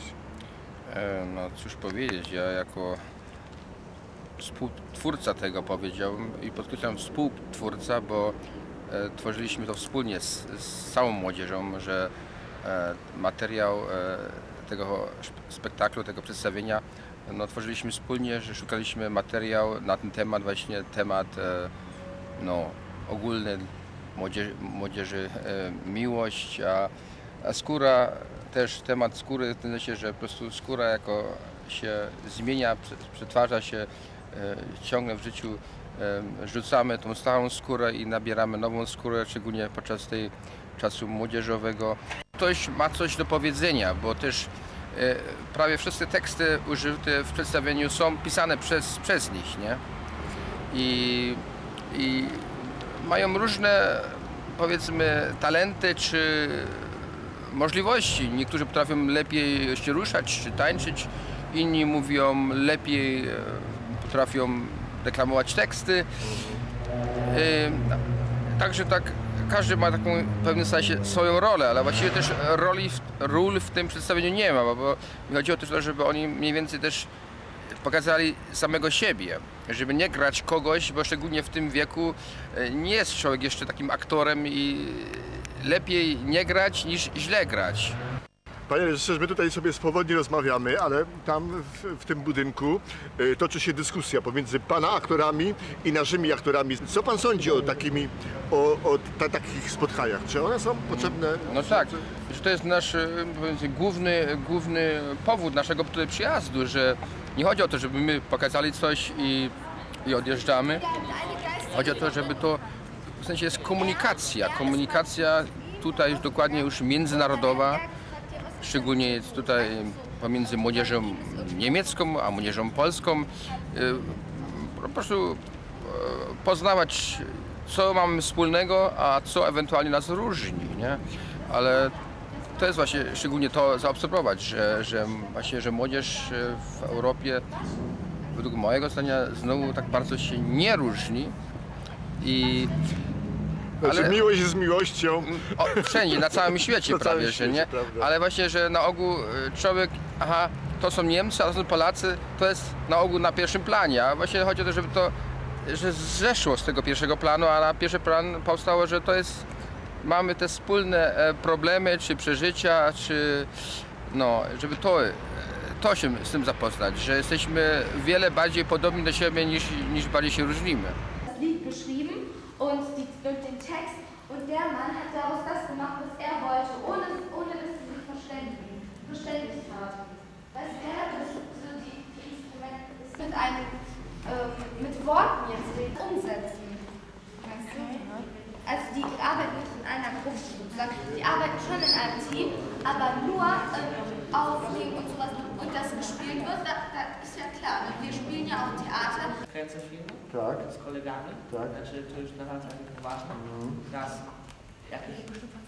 E, no cóż powiedzieć, ja jako współtwórca tego powiedziałbym i podkreślam współtwórca, bo e, tworzyliśmy to wspólnie z, z całą młodzieżą, że e, materiał e, tego spektaklu, tego przedstawienia no, tworzyliśmy wspólnie, że szukaliśmy materiał na ten temat, właśnie temat e, no, ogólny młodzieży, młodzieży e, miłość, a, a skóra, też temat skóry w tym sensie, że po prostu skóra jako się zmienia, przetwarza się e, ciągle w życiu, e, rzucamy tą starą skórę i nabieramy nową skórę, szczególnie podczas tej czasu młodzieżowego. Ktoś ma coś do powiedzenia, bo też e, prawie wszystkie teksty użyte w przedstawieniu są pisane przez, przez nich, nie? I, i mają różne, powiedzmy, talenty czy możliwości. Niektórzy potrafią lepiej się ruszać czy tańczyć, inni mówią lepiej, potrafią deklamować teksty. Także tak, każdy ma taką w pewnym sensie swoją rolę, ale właściwie też roli, ról w tym przedstawieniu nie ma, bo mi chodziło też o to, żeby oni mniej więcej też pokazali samego siebie, żeby nie grać kogoś, bo szczególnie w tym wieku nie jest człowiek jeszcze takim aktorem i lepiej nie grać niż źle grać. Panie reżyserze, my tutaj sobie swobodnie rozmawiamy, ale tam w, w tym budynku y, toczy się dyskusja pomiędzy pana aktorami i naszymi aktorami. Co pan sądzi o, takimi, o, o ta, takich spotkaniach? Czy one są potrzebne? No tak, że to jest nasz główny, główny powód naszego tutaj przyjazdu, że nie chodzi o to, żeby my pokazali coś i, i odjeżdżamy. Chodzi o to, żeby to w sensie jest komunikacja. Komunikacja tutaj już dokładnie już międzynarodowa. Szczególnie jest tutaj pomiędzy młodzieżą niemiecką a młodzieżą polską. Po prostu poznawać, co mamy wspólnego, a co ewentualnie nas różni, nie? Ale to jest właśnie szczególnie to zaobserwować, że, że właśnie, że młodzież w Europie według mojego zdania znowu tak bardzo się nie różni. I Znaczy ale, miłość z miłością. O, wszędzie, na całym świecie na prawie, całym świecie, że nie? Prawda. Ale właśnie, że na ogół człowiek, aha, to są Niemcy, a to są Polacy, to jest na ogół na pierwszym planie. A właśnie chodzi o to, żeby to, że zeszło z tego pierwszego planu, a na pierwszy plan powstało, że to jest, mamy te wspólne problemy, czy przeżycia, czy no, żeby to, to się z tym zapoznać, że jesteśmy wiele bardziej podobni do siebie niż, niż bardziej się różnimy. Und, die, und den Text und der Mann hat daraus das gemacht, was er wollte, ohne, ohne dass sie sich verständigen, verständigt haben. Weißt du, er hat das, so die, die Instrumente das mit einem, ähm, mit Worten jetzt umsetzen. Weißt du? Also die arbeiten nicht in einer Gruppe sozusagen, die arbeiten schon in einem Team, aber nur ähm, auflegen und sowas. Und das gespielt wird, da, da ist ja klar, ne? Wir spielen ja auch Theater. Kręcę filmy tak. z kolegami, tak. Znaczy to już dla nas jest ważne. Mm. Raz jakieś,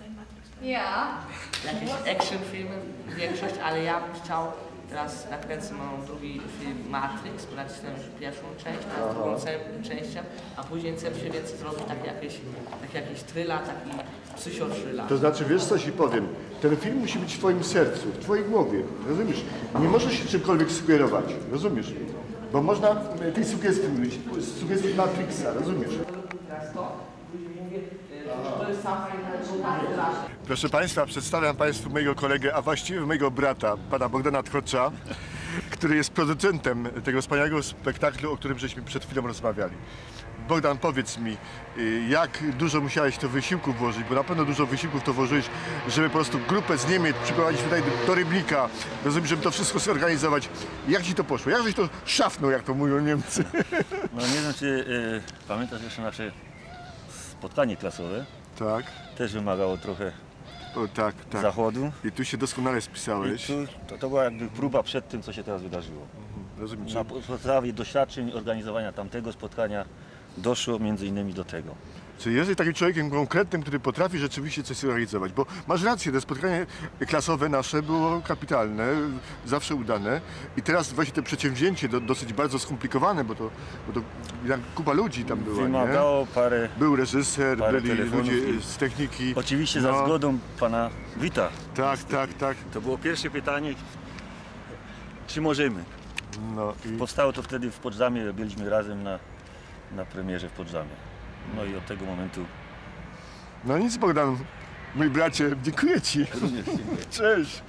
ja. jakieś action filmy, większość, ale ja bym chciał teraz nakręcę mam drugi film Matrix, bo nacisnąłem już pierwszą część, a drugą częścią, a później chcę się więcej zrobić takie jakieś, takie jakieś thrilla, taki psycho-thrilla. To znaczy, wiesz co ci powiem, ten film musi być w twoim sercu, w twojej głowie, rozumiesz? Nie możesz się czymkolwiek sugerować, rozumiesz? Bo można tej sugestii, sugestii Matrixa, rozumiesz? Proszę Państwa, przedstawiam Państwu mojego kolegę, a właściwie mojego brata, pana Bogdana Tchocza, który jest producentem tego wspaniałego spektaklu, o którym żeśmy przed chwilą rozmawiali. Bogdan, powiedz mi, jak dużo musiałeś to wysiłku włożyć, bo na pewno dużo wysiłków to włożyłeś, żeby po prostu grupę z Niemiec przyprowadzić tutaj do, do Rybnika, rozumiem, żeby to wszystko zorganizować. Jak ci to poszło? Jak żeś to szafnął, jak to mówią Niemcy? No nie wiem, czy y, pamiętasz jeszcze nasze spotkanie klasowe? Tak. Też wymagało trochę o, tak, tak. zachodu. I tu się doskonale spisałeś. Tu, to, to była jakby próba przed tym, co się teraz wydarzyło. Mhm, rozumiem. Na podstawie doświadczeń organizowania tamtego spotkania doszło między innymi do tego. Czy jesteś takim człowiekiem konkretnym, który potrafi rzeczywiście coś zorganizować? Bo masz rację, to spotkanie klasowe nasze było kapitalne, zawsze udane. I teraz właśnie to przedsięwzięcie do, dosyć bardzo skomplikowane, bo to, bo to jak kupa ludzi tam była, wymagało nie? parę Był reżyser, parę byli ludzie z techniki. Oczywiście no. za zgodą pana Wita. Tak, tak, tak. To było pierwsze pytanie, czy możemy. No i... Powstało to wtedy w Poczdamie, byliśmy razem na, na premierze w Poczdamie. No i od tego momentu... No nic, Bogdan, mój bracie, dziękuję ci. Cześć.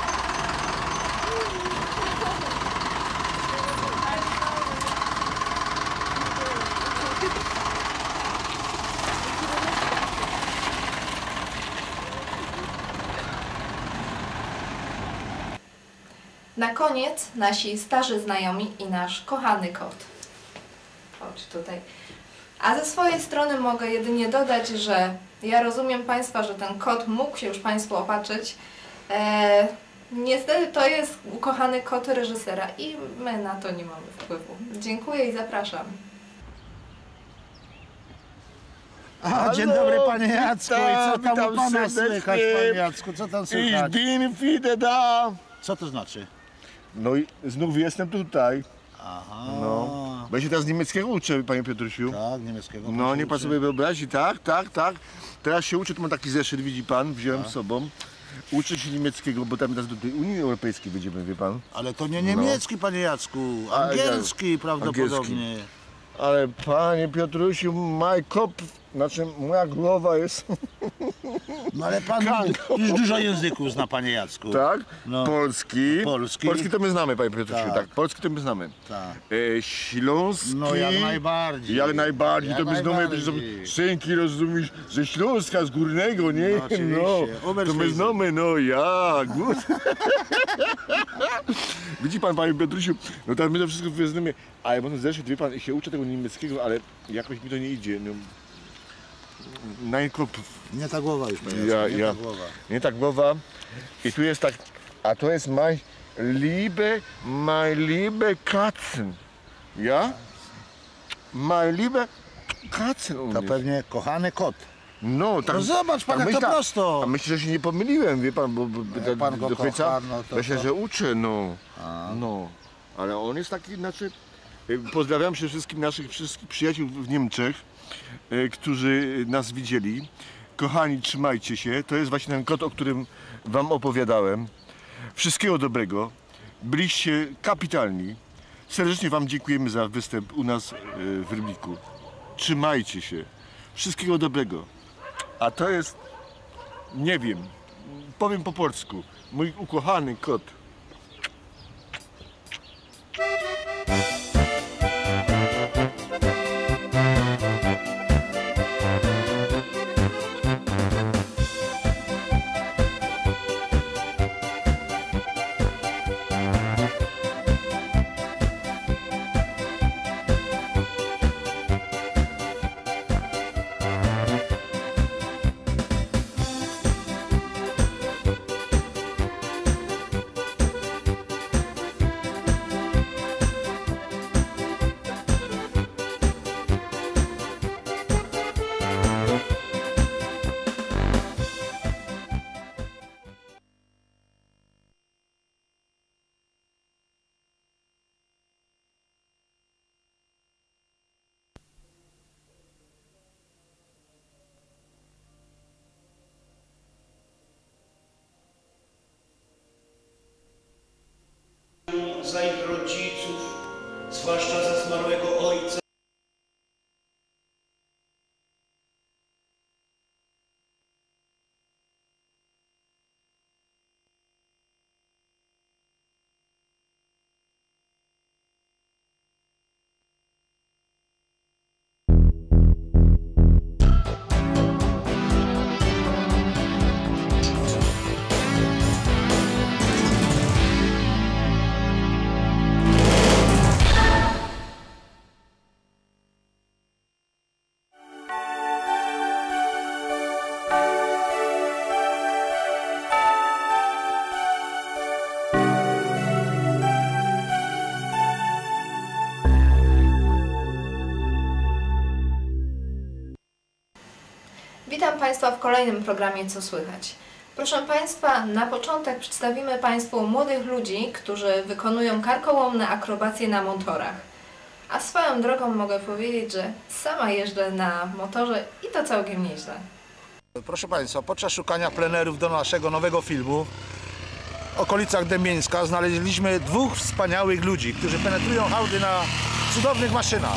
Na koniec nasi starzy znajomi i nasz kochany kot. Chodź tutaj. A ze swojej strony mogę jedynie dodać, że ja rozumiem Państwa, że ten kot mógł się już Państwu opatrzyć. Eee, niestety to jest ukochany kot reżysera i my na to nie mamy wpływu. Dziękuję i zapraszam. A, dzień dobry panie Jacku. I co tam u pana serdecznie. słychać, panie Jacku? Co tam słychać? Ich bin wieder da. Co to znaczy? No i znów jestem tutaj. Aha. No. Bo ja się teraz niemieckiego uczę, panie Piotrusiu. Tak, niemieckiego. No, nie pan sobie wyobrazi, tak, tak, tak. Teraz się uczę, tu mam taki zeszyt, widzi pan, wziąłem Tak. z sobą. Uczę się niemieckiego, bo tam teraz do tej Unii Europejskiej będziemy, wie pan. Ale to nie niemiecki, panie Jacku. Angielski prawdopodobnie. Angielski. Ale panie Piotrusiu, my kop, znaczy moja głowa jest... No ale pan już dużo języków zna, panie Jacku. Tak? No. Polski. Polski. Polski to my znamy, panie Piotrusiu, tak. Tak. Polski to my znamy. Tak. E, Śląski. No jak najbardziej. Jak najbardziej, Jak to my znamy, najbardziej. że synki rozumiesz, ze Śląska, z Górnego, nie? No, oczywiście. No, to my znamy, no jak. Widzi pan, panie Piotrusiu, no tam my to wszystko wyznamy, ale potem zeszedł, wie pan, się uczę tego niemieckiego, ale jakoś mi to nie idzie. No. Najkop. Nie ta głowa już, panie Jacku, Ja, nie ja. ta głowa. Nie ta głowa. I tu jest tak, a to jest my liebe, my liebe Katzen. Ja? My liebe Katzen. To pewnie kochany kot. No, tak. No zobacz pan, tak jak to myśla- prosto. A myślę, że się nie pomyliłem, wie pan, bo, bo Jak pan go do końca kocha, no to myślę, to- że uczę, no. A. No. Ale on jest taki, znaczy, y, pozdrawiam się wszystkim naszych wszystkich przyjaciół w Niemczech, y, którzy nas widzieli. Kochani, trzymajcie się. To jest właśnie ten kot, o którym wam opowiadałem. Wszystkiego dobrego. Byliście kapitalni. Serdecznie wam dziękujemy za występ u nas y, w Rybniku. Trzymajcie się. Wszystkiego dobrego. A to jest, nie wiem, powiem po polsku, mój ukochany kot. Za ich rodziców, zwłaszcza za zmarłego ojca. Witam Państwa w kolejnym programie Co Słychać. Proszę Państwa, na początek przedstawimy Państwu młodych ludzi, którzy wykonują karkołomne akrobacje na motorach. A swoją drogą mogę powiedzieć, że sama jeżdżę na motorze i to całkiem nieźle. Proszę Państwa, podczas szukania plenerów do naszego nowego filmu w okolicach Dębieńska znaleźliśmy dwóch wspaniałych ludzi, którzy penetrują hałdy na cudownych maszynach.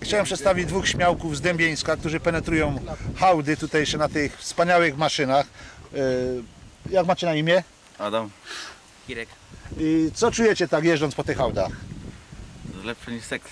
chciałem przedstawić dwóch śmiałków z Dębieńska, którzy penetrują hałdy tutejsze na tych wspaniałych maszynach. Jak macie na imię? Adam. Irek. I co czujecie tak jeżdżąc po tych hałdach? Lepsze niż seks.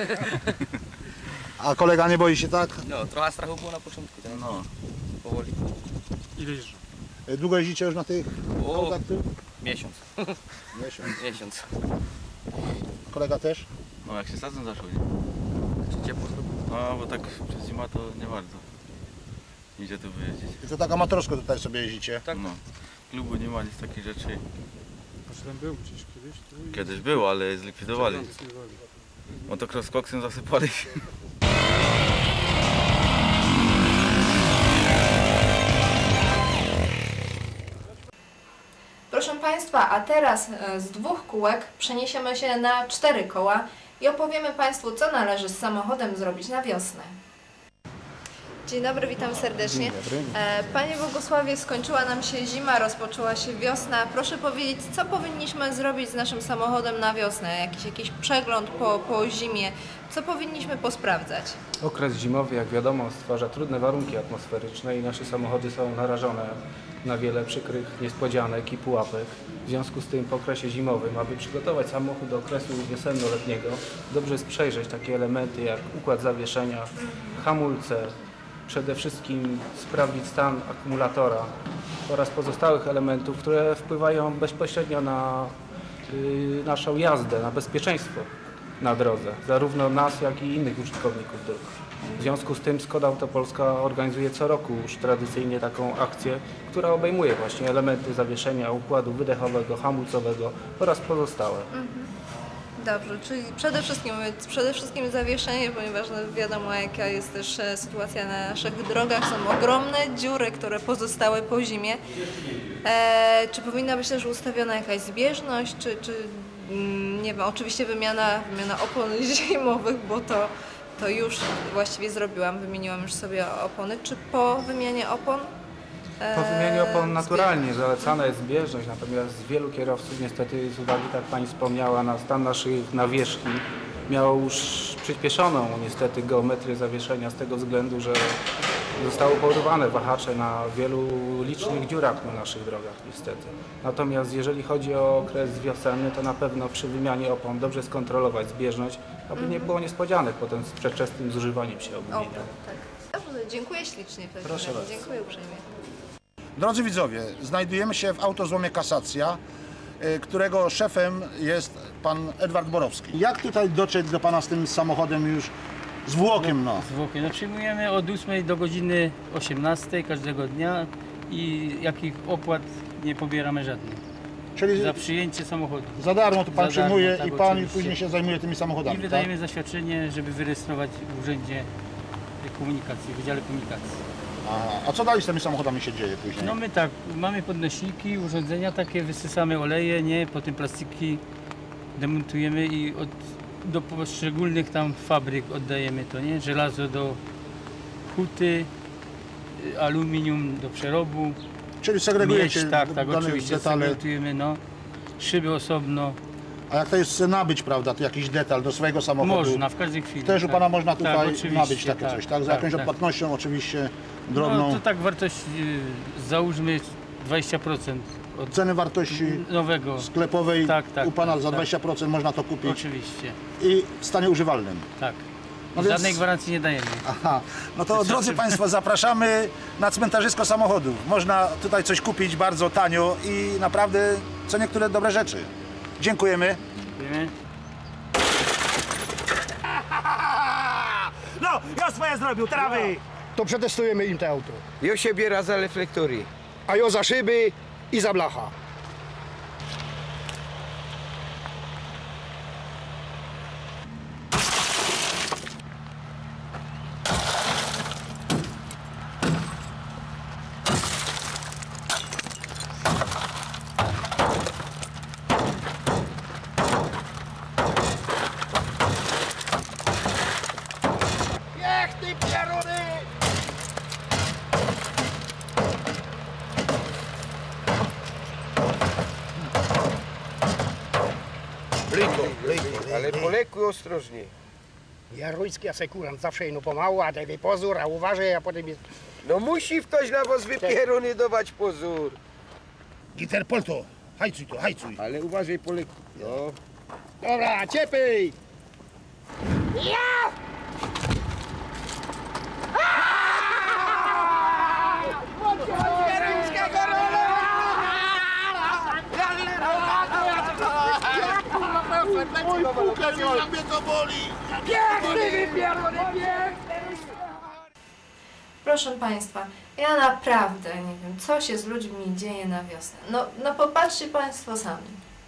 A kolega nie boi się tak? No, trochę strachu było na początku, tak? No. Powoli. Ile jeżdżą? Długo jeździcie już na tych o, hałdach? Miesiąc. Miesiąc. Miesiąc. Kolega też? No, jak się sadzą zaczął, nie? Czy ciepło zrobiło? No, bo tak przez zimę to nie bardzo. Idzie tu wyjeździć. I to tak amatorsko tutaj sobie jeździcie? Tak. No. Klubu nie ma nic takich rzeczy. A tam był gdzieś kiedyś? Tu Kiedyś było, ale zlikwidowali. Motocross koksem zasypali. Proszę Państwa, a teraz z dwóch kółek przeniesiemy się na cztery koła i opowiemy Państwu, co należy z samochodem zrobić na wiosnę. Dzień dobry, witam serdecznie. Dzień dobry. Panie Bogusławie, skończyła nam się zima, rozpoczęła się wiosna. Proszę powiedzieć, co powinniśmy zrobić z naszym samochodem na wiosnę? Jakiś, jakiś przegląd po, po zimie? Co powinniśmy posprawdzać? Okres zimowy, jak wiadomo, stwarza trudne warunki atmosferyczne i nasze samochody są narażone na wiele przykrych niespodzianek i pułapek. W związku z tym w okresie zimowym, aby przygotować samochód do okresu wiosenno-letniego, dobrze jest przejrzeć takie elementy jak układ zawieszenia, hamulce, przede wszystkim sprawdzić stan akumulatora oraz pozostałych elementów, które wpływają bezpośrednio na y, naszą jazdę, na bezpieczeństwo na drodze, zarówno nas, jak i innych użytkowników dróg. W związku z tym Skoda Autopolska organizuje co roku już tradycyjnie taką akcję, która obejmuje właśnie elementy zawieszenia, układu wydechowego, hamulcowego oraz pozostałe. Mhm. Dobrze, czyli przede wszystkim, przede wszystkim zawieszenie, ponieważ no wiadomo jaka jest też sytuacja na naszych drogach, są ogromne dziury, które pozostały po zimie. E, czy powinna być też ustawiona jakaś zbieżność, czy, czy nie wiem, oczywiście wymiana, wymiana opon zimowych, bo to, to już właściwie zrobiłam, wymieniłam już sobie opony. Czy po wymianie opon? E, po wymianie opon naturalnie zalecana jest zbieżność, natomiast wielu kierowców niestety z uwagi, tak Pani wspomniała, na stan naszych nawierzchni miało już przyspieszoną niestety geometrię zawieszenia z tego względu, że zostały porwane wahacze na wielu licznych dziurach na naszych drogach niestety. Natomiast jeżeli chodzi o okres wiosenny, to na pewno przy wymianie opon dobrze skontrolować zbieżność, aby nie było niespodzianek potem z przedwczesnym zużywaniem się ogumienia. Tak. Dobrze, dziękuję ślicznie. Proszę bardzo. Dziękuję uprzejmie. Drodzy widzowie, znajdujemy się w autozłomie Kasacja, którego szefem jest pan Edward Borowski. Jak tutaj dotrzeć do pana z tym samochodem już z Włokiem? No. Z Włokiem. No, przyjmujemy od ósmej do godziny osiemnastej każdego dnia i jakich opłat nie pobieramy żadnych. Czyli za przyjęcie samochodu. Za darmo to pan za przyjmuje darmo, tak, i pan oczywiście. później się zajmuje tymi samochodami. I wydajemy tak? zaświadczenie, żeby wyrejestrować w Urzędzie Komunikacji, w Wydziale Komunikacji. Aha. A co dalej z tymi samochodami się dzieje później? No my tak, mamy podnośniki, urządzenia takie, wysysamy oleje, nie, potem plastiki demontujemy i od, do poszczególnych tam fabryk oddajemy to, nie, żelazo do huty, aluminium do przerobu. Czyli segregujecie Miedź, tak, tak, dane oczywiście detale. segregujemy, no, szyby osobno. A jak to jest nabyć, prawda, to jakiś detal do swojego samochodu? Można, w każdej chwili. Też u tak. pana można tutaj tak, oczywiście, nabyć takie tak, coś, tak? Za tak, jakąś tak. odpłatnością oczywiście drobną. No to tak wartość, y, załóżmy dwadzieścia procent od ceny wartości nowego sklepowej tak, tak, u pana tak, za tak. dwadzieścia procent można to kupić. Oczywiście. I w stanie używalnym. Tak. No Żadnej więc- gwarancji nie dajemy. Aha, no to drodzy Państwo, zapraszamy na cmentarzysko samochodów. Można tutaj coś kupić bardzo tanio i naprawdę co niektóre dobre rzeczy. Dziękujemy. Dziękujemy. No, ja swoje zrobił, trawy! To przetestujemy im te auto. Jo się biera za reflektory. A jo za szyby i za blacha. Niech ty pieruny! Bliko, bliko, ale po lekku ostrożnie. Jaruński asekurant, zawsze ino pomału, a daj pozór, a uważaj, a potem jest... No musi ktoś na was wypieruny dawać pozór. Interpolto, hajcuj to, hajcuj. Ale uważaj, Polek. No. Dobra, ciepej! Ja! Mój pukel już mnie to boli! Piękny wypierdolony, piękny! Proszę Państwa, ja naprawdę nie wiem, co się z ludźmi dzieje na wiosnę. No, no popatrzcie Państwo sami.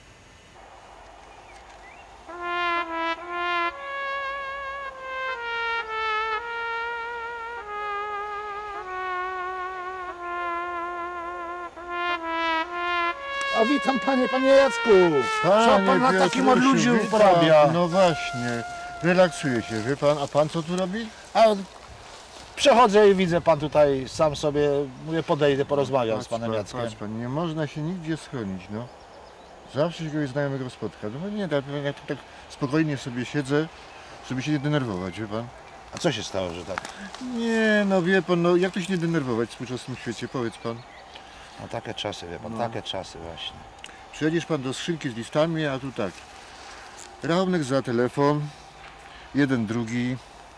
A witam panie, panie Jacku! Co pan na takim odludziu witam. porabia? No właśnie, relaksuje się, wie pan, a pan co tu robi? A przechodzę i widzę pan tutaj, sam sobie, mówię, podejdę, porozmawiam Patrz z panem pan, Jackiem. Patrz pan, nie można się nigdzie schronić, no. Zawsze się kogoś znajomego spotka. No nie, tak, ja tu tak spokojnie sobie siedzę, żeby się nie denerwować, wie pan. A co się stało, że tak? Nie, no wie pan, no jak to się nie denerwować w współczesnym świecie, powiedz pan. No takie czasy, wie pan, No. takie czasy właśnie. Przyjedziesz pan do skrzynki z listami, a tu tak. Rachunek za telefon, jeden, drugi,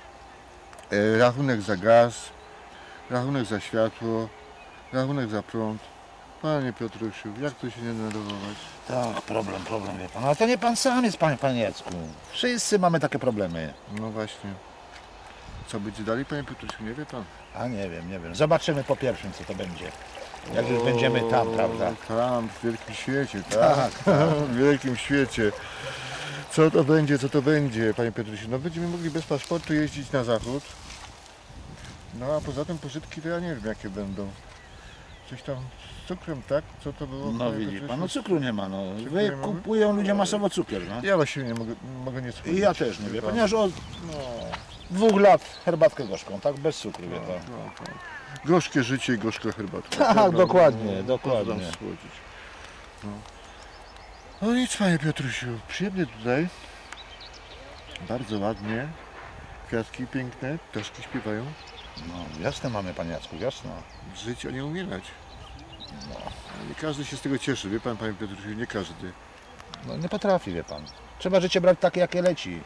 e, rachunek za gaz, rachunek za światło, rachunek za prąd. Panie Piotrusiu, jak to się nie denerwować? Tak, problem, problem, wie pan. Ale to nie pan sam jest, panie, panie Jacku. Wszyscy mamy takie problemy. No właśnie. Co będzie dalej, panie Piotrusiu, nie wie pan? A nie wiem, nie wiem. Zobaczymy po pierwszym, co to będzie. Jak już będziemy tam, prawda? Tam, w wielkim świecie, Tak, tak? W wielkim świecie. Co to będzie, co to będzie, panie Piotrusiu? No będziemy mogli bez paszportu jeździć na zachód. No a poza tym pożytki to ja nie wiem, jakie będą. Coś tam z cukrem, tak? Co to było? No panie widzi Piotrusiu? pan, no cukru nie ma, no. Cukru nie ma? Kupują ludzie masowo cukier, no. Ja właściwie nie mogę, mogę nie schodzić. I ja też nie wie wiem, pan. ponieważ od no, dwóch lat herbatkę gorzką, tak? Bez cukru, wie pan. No, tak. Gorzkie życie i gorzka herbatka. Tak, Prawda? dokładnie, No, dokładnie. to znam słodzić. No. No nic, panie Piotrusiu, przyjemnie tutaj. Bardzo ładnie. Kwiatki piękne, ptaszki śpiewają. No, wiosnę mamy, panie Jacku, wiosna. Żyć, a nie umierać. No. Nie każdy się z tego cieszy, wie pan, panie Piotrusiu, nie każdy. No nie potrafi, wie pan. Trzeba życie brać takie, jakie leci.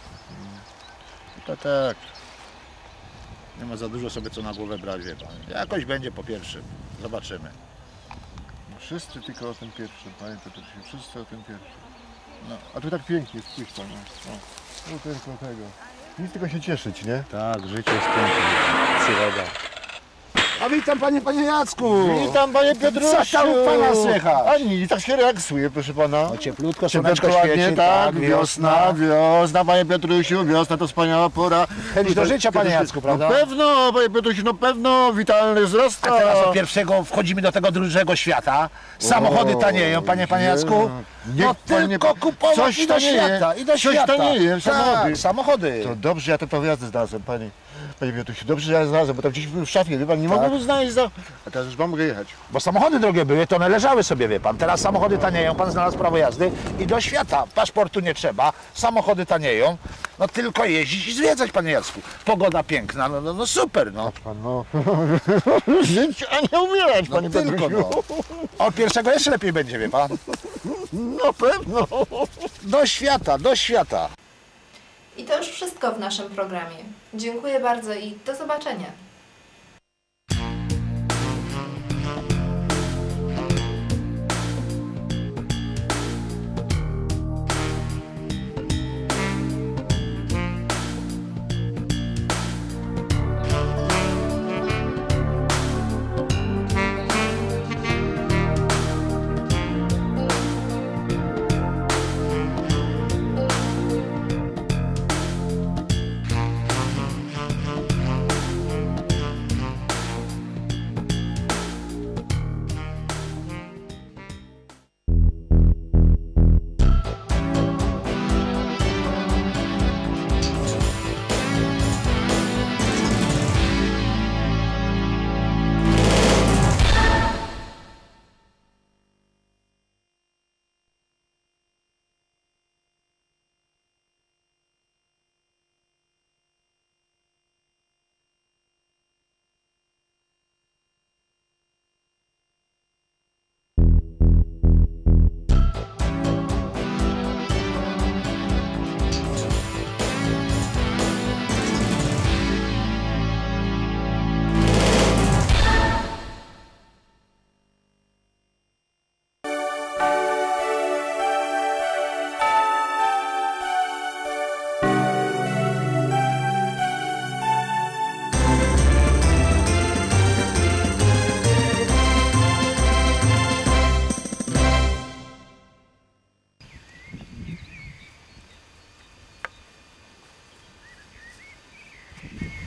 To tak. Nie ma za dużo sobie co na głowę brać, wie pan. Jakoś będzie po pierwszym. Zobaczymy. Wszyscy tylko o tym pierwszym, panie Piotrusiu, wszyscy o tym pierwszym. No, a tu tak pięknie, spójrz pan. No, no tylko tego. Nic tylko się cieszyć, nie? Tak, życie jest piękne. Przyroda. A witam panie, panie Jacku! Witam panie Piotrusiu! Co tam u pana słychać? A nic, tak się relaksuje, proszę pana. No cieplutko, Cieplutko, słoneczko ładnie, świeci, tak, tak, wiosna, wiosna, panie Piotrusiu, wiosna to wspaniała pora. Chęć do życia, panie Jacku, prawda? No pewno, panie Piotrusiu, no pewno, witalny wzrost. A teraz od pierwszego wchodzimy do tego dużego świata. Samochody tanieją, panie, panie Jacku. Nie, No panie, tylko kupować coś i do tanieje, świata, i do coś świata. tanieje, samochody. Tak, samochody. To dobrze, ja to powiedzę znalazłem, panie, panie Piotrusiu, dobrze, że ja znalazłem, bo tam gdzieś był w szafie, wie pan, nie Tak. mogłem znaleźć, za... a teraz już mam mogę jechać. Bo samochody drogie były, to one leżały sobie, wie pan. Teraz samochody tanieją, pan znalazł prawo jazdy i do świata. Paszportu nie trzeba, samochody tanieją. No tylko jeździć i zwiedzać, panie Jacku. Pogoda piękna, no, no, no super, no. Pan, no, żyć, a nie umierać, No panie tylko, Piotrusiu. no. Od pierwszego jeszcze lepiej będzie, wie pan. No pewno. Do świata, do świata. I to już wszystko w naszym programie. Dziękuję bardzo i do zobaczenia.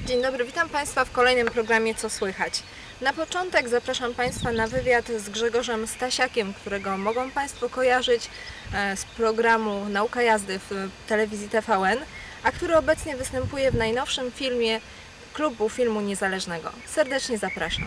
Dzień dobry, witam Państwa w kolejnym programie Co słychać. Na początek zapraszam Państwa na wywiad z Grzegorzem Stasiakiem, którego mogą Państwo kojarzyć z programu Nauka jazdy w telewizji T V N, a który obecnie występuje w najnowszym filmie Klubu Filmu Niezależnego. Serdecznie zapraszam.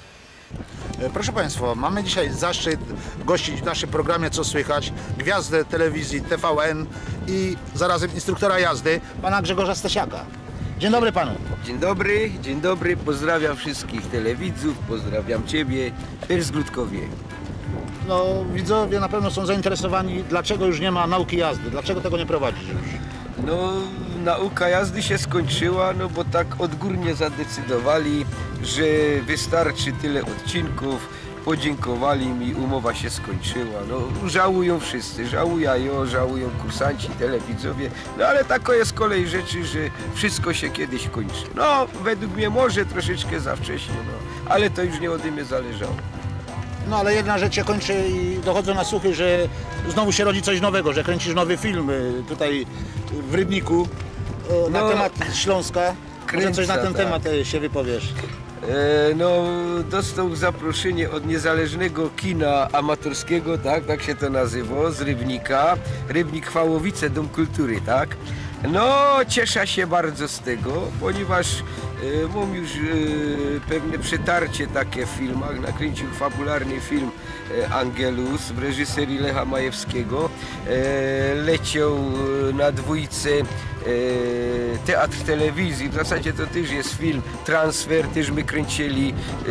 Proszę Państwa, mamy dzisiaj zaszczyt gościć w naszym programie Co słychać gwiazdę telewizji T V N i zarazem instruktora jazdy, pana Grzegorza Stasiaka. Dzień dobry Panu. Dzień dobry, dzień dobry, pozdrawiam wszystkich telewidzów, pozdrawiam Ciebie, też z Grudkowie. No, widzowie na pewno są zainteresowani, dlaczego już nie ma nauki jazdy, dlaczego tego nie prowadzisz już? No, nauka jazdy się skończyła, no bo tak odgórnie zadecydowali, że wystarczy tyle odcinków, podziękowali mi, umowa się skończyła. No, żałują wszyscy, żałuję ja, żałują kursanci, telewidzowie, no ale taka jest kolej rzeczy, że wszystko się kiedyś kończy. No, według mnie może troszeczkę za wcześnie, no, ale to już nie ode mnie zależało. No ale jedna rzecz się kończy i dochodzą na słuchy, że znowu się rodzi coś nowego, że kręcisz nowy film tutaj w Rybniku na no, temat Śląska. Może coś na ten tak. temat się wypowiesz? E, no, dostał zaproszenie od niezależnego kina amatorskiego, tak, tak się to nazywa, z Rybnika. Rybnik Chwałowice, Dom Kultury, tak. No, cieszę się bardzo z tego, ponieważ e, mam już e, pewne przetarcie takie w filmach. Nakręcił fabularny film e, Angelus w reżyserii Lecha Majewskiego. E, leciał na dwójce e, Teatr Telewizji, w zasadzie to też jest film Transfer, też my kręcili, e,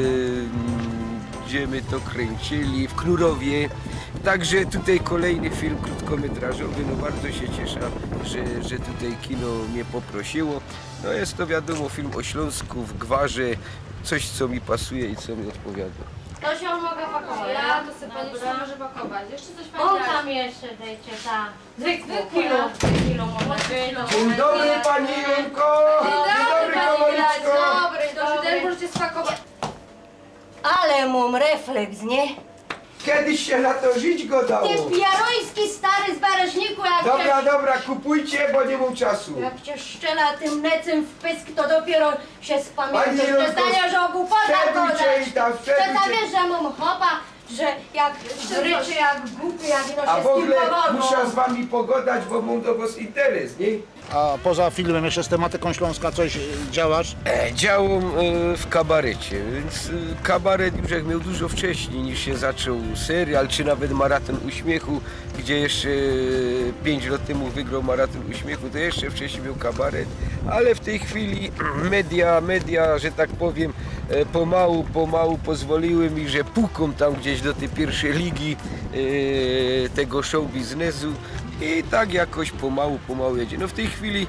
gdzie my to kręcili, w Knurowie. Także tutaj kolejny film krótkometrażowy, no bardzo się cieszę, że, że tutaj kino mnie poprosiło. No jest to wiadomo film o Śląsku, w gwarze, coś co mi pasuje i co mi odpowiada. To się mogę pakować. Ja to sobie pani jeszcze może pakować. Jeszcze coś pani O, dać. tam jeszcze dajcie, tam. Zwykłe kilo. Kilo może być. Dzień dobry Pani Julko! Dzień dobry, Pani Dobry, dobry, ten możecie spakować. Ale mam refleks, nie? Kiedyś się na to żyć go dało. Ty pijaroński stary z barażniku, jak Dobra, cię, dobra, kupujcie, bo nie mam czasu. jak cię szczela tym necem w pysk, to dopiero się spamiętasz. Pani Julko, Przestaniesz, że o głupotach wstępujcie gadać. i tam, Przecież wstępujcie. wiesz, że mam hopa, że jak ryczy, jak głupi, jak ino A się w ogóle z kim powodą. muszę z wami pogadać, bo mam do was interes, nie? A poza filmem jeszcze z tematyką Śląska coś działasz? E, działam e, w kabarecie, więc e, kabaret już jak miał dużo wcześniej niż się zaczął serial, czy nawet Maraton Uśmiechu, gdzie jeszcze e, pięć lat temu wygrał Maraton Uśmiechu, to jeszcze wcześniej miał kabaret, ale w tej chwili media, media, że tak powiem, e, pomału, pomału pozwoliły mi, że puką tam gdzieś do tej pierwszej ligi e, tego show biznesu. I tak jakoś pomału, pomału jedzie. No w tej chwili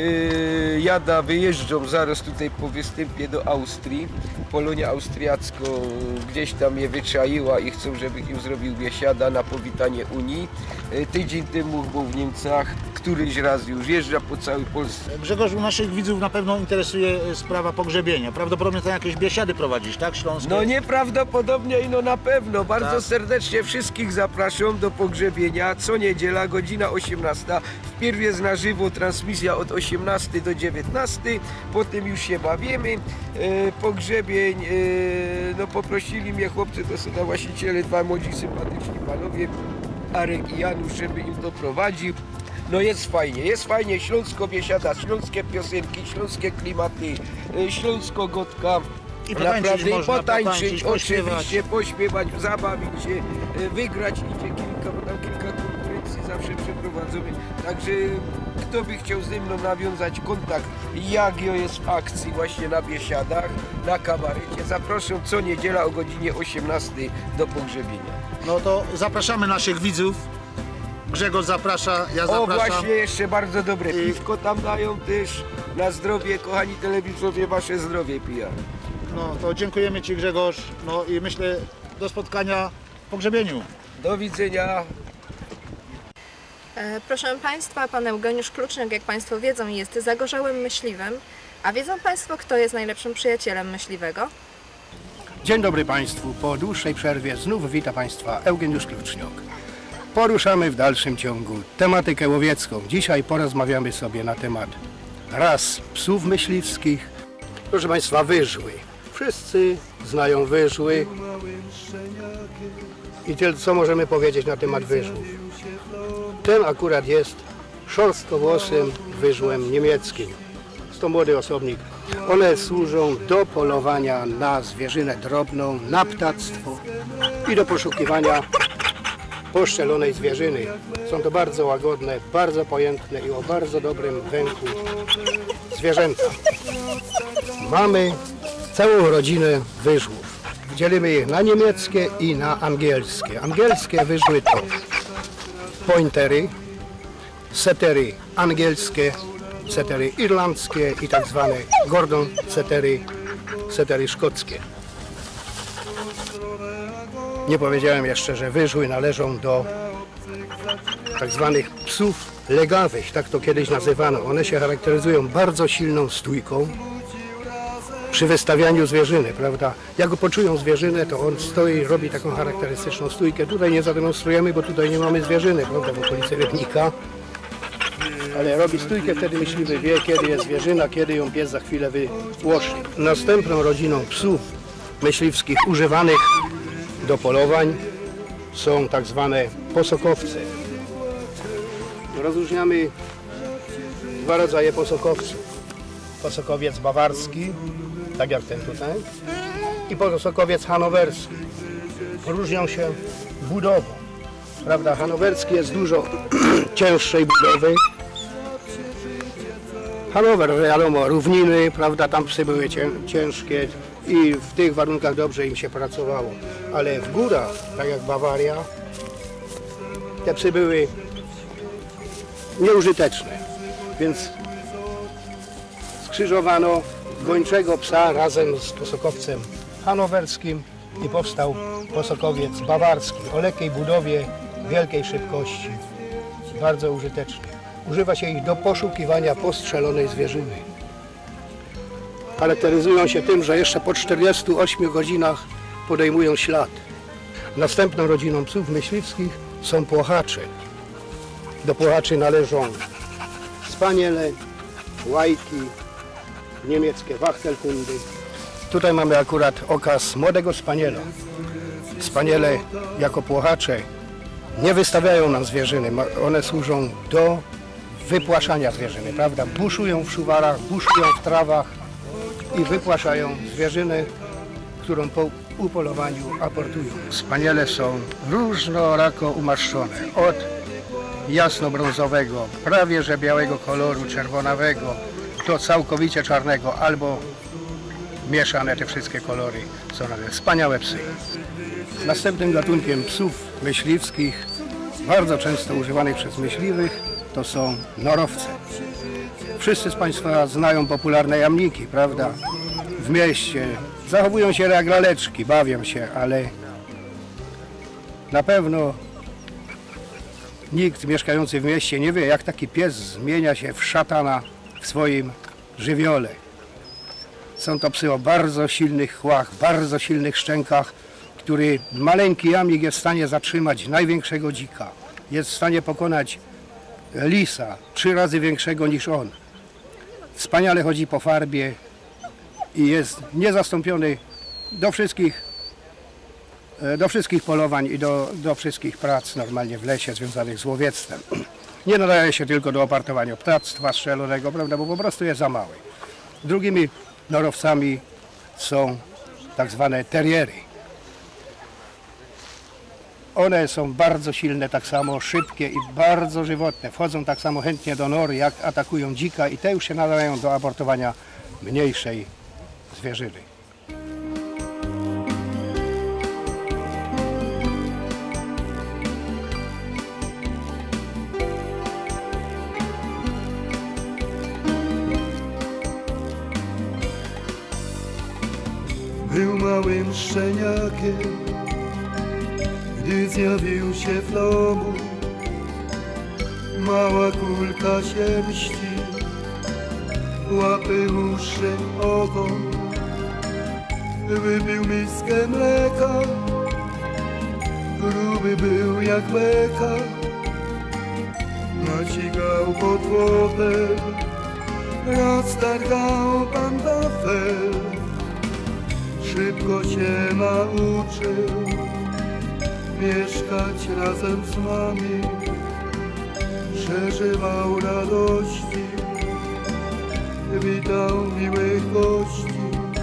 yy, jada, wyjeżdżam zaraz tutaj po występie do Austrii. Polonia austriacką gdzieś tam mnie wyczaiła i chcą, żebym im zrobił biesiada na powitanie Unii. Yy, tydzień temu był w Niemcach, któryś raz już jeżdża po całej Polsce. Grzegorzu, naszych widzów na pewno interesuje sprawa pogrzebienia. Prawdopodobnie tam jakieś biesiady prowadzisz, tak? Śląskie? No nieprawdopodobnie i no na pewno. Bardzo Tak. serdecznie wszystkich zapraszam do pogrzebienia. Co niedziela, godzina osiemnasta. Wpierw jest na żywo transmisja od osiemnastej do dziewiętnastej. Potem już się bawimy. E, pogrzebień, e, no poprosili mnie chłopcy, to są właściciele, dwa młodzi sympatyczni panowie, Arek i Janusz, żeby im to prowadził. No jest fajnie, jest fajnie, śląsko biesiada, śląskie piosenki, śląskie klimaty, e, śląsko-gotka. I potańczyć naprawdę, można, i potańczyć, potańczyć, pośpiewać. oczywiście, pośpiewać, zabawić się, e, wygrać idzie kilka, bo tam kilka konkurencji zawsze przeprowadzamy. Także kto by chciał ze mną nawiązać kontakt, jak jo jest w akcji właśnie na biesiadach, na kabarecie, zapraszam co niedziela o godzinie osiemnastej do pogrzebienia. No to zapraszamy naszych widzów. Grzegorz zaprasza, ja O zapraszam. właśnie, jeszcze bardzo dobre piwko tam dają też, na zdrowie, kochani telewidzowie, wasze zdrowie pija. No to dziękujemy Ci Grzegorz, no i myślę do spotkania w pogrzebieniu. Do widzenia. E, Proszę Państwa, pan Eugeniusz Klucznik, jak Państwo wiedzą, jest zagorzałym myśliwym. A wiedzą Państwo, kto jest najlepszym przyjacielem myśliwego? Dzień dobry Państwu. Po dłuższej przerwie znów wita Państwa Eugeniusz Kluczniok. Poruszamy w dalszym ciągu tematykę łowiecką. Dzisiaj porozmawiamy sobie na temat ras psów myśliwskich. Proszę Państwa, wyżły. Wszyscy znają wyżły. I tyle, co możemy powiedzieć na temat wyżłów. Ten akurat jest szorstkowłosym wyżłem niemieckim. Jest to młody osobnik. One służą do polowania na zwierzynę drobną, na ptactwo i do poszukiwania poszczelonej zwierzyny. Są to bardzo łagodne, bardzo pojętne i o bardzo dobrym węchu zwierzęta. Mamy całą rodzinę wyżłów. Dzielimy je na niemieckie i na angielskie. Angielskie wyżły to pointery, setery angielskie, setery irlandzkie i tak zwane gordon setery, setery szkockie. Nie powiedziałem jeszcze, że wyżły należą do tak zwanych psów legawych, tak to kiedyś nazywano. One się charakteryzują bardzo silną stójką przy wystawianiu zwierzyny, prawda? Jak poczują zwierzynę, to on stoi, robi taką charakterystyczną stójkę. Tutaj nie zademonstrujemy, bo tutaj nie mamy zwierzyny, prawda, w okolicy Rybnika. Ale robi stójkę, wtedy myśliwy wie, kiedy jest zwierzyna, kiedy ją pies za chwilę wyłoży. Następną rodziną psów myśliwskich używanych do polowań są tak zwane posokowce. Rozróżniamy dwa rodzaje posokowców. Posokowiec bawarski, tak jak ten tutaj, i posokowiec hanowerski. Różnią się budową. Prawda, hanowerski jest dużo cięższej budowy. Hanower, wiadomo, równiny, prawda, tam psy były ciężkie i w tych warunkach dobrze im się pracowało. Ale w górach, tak jak Bawaria, te psy były nieużyteczne, więc skrzyżowano gończego psa razem z posokowcem hanowerskim i powstał posokowiec bawarski o lekkiej budowie, wielkiej szybkości, bardzo użyteczny. Używa się ich do poszukiwania postrzelonej zwierzyny. Charakteryzują się tym, że jeszcze po czterdziestu ośmiu godzinach podejmują ślad. Następną rodziną psów myśliwskich są płochacze. Do płochaczy należą spaniele, łajki, niemieckie Wachtelhundy. Tutaj mamy akurat okaz młodego spaniela. Spaniele jako płochacze nie wystawiają nam zwierzyny, one służą do wypłaszania zwierzyny, prawda? Buszują w szuwarach, buszują w trawach i wypłaszają zwierzynę, którą po upolowaniu aportują. Spaniele są różnorako umaszczone, od jasnobrązowego, prawie że białego koloru, czerwonawego, do całkowicie czarnego, albo mieszane te wszystkie kolory. Są one wspaniałe psy. Następnym gatunkiem psów myśliwskich, bardzo często używanych przez myśliwych, to są norowce. Wszyscy z Państwa znają popularne jamniki, prawda? W mieście zachowują się jak laleczki, bawią się, ale na pewno nikt mieszkający w mieście nie wie, jak taki pies zmienia się w szatana w swoim żywiole. Są to psy o bardzo silnych chłach, bardzo silnych szczękach, który maleńki jamnik jest w stanie zatrzymać największego dzika. Jest w stanie pokonać lisa, trzy razy większego niż on. Wspaniale chodzi po farbie i jest niezastąpiony do wszystkich, do wszystkich polowań i do, do wszystkich prac normalnie w lesie związanych z łowiectwem. Nie nadaje się tylko do opartowania ptactwa strzelonego, prawda, bo po prostu jest za mały. Drugimi norowcami są tak zwane teriery. One są bardzo silne, tak samo szybkie i bardzo żywotne. Wchodzą tak samo chętnie do nory, jak atakują dzika i te już się nadają do abortowania mniejszej zwierzyny. Był małym szczeniakiem, gdy zjawił się w domu mała kulka sierści, łapy, uszy, ogon. Wypił miskę mleka, gruby był jak beka, nacigał pod łopem, roztargał pantofel, szybko się nauczył mieszkać razem z nami, przeżywał radości, witał miłych gości,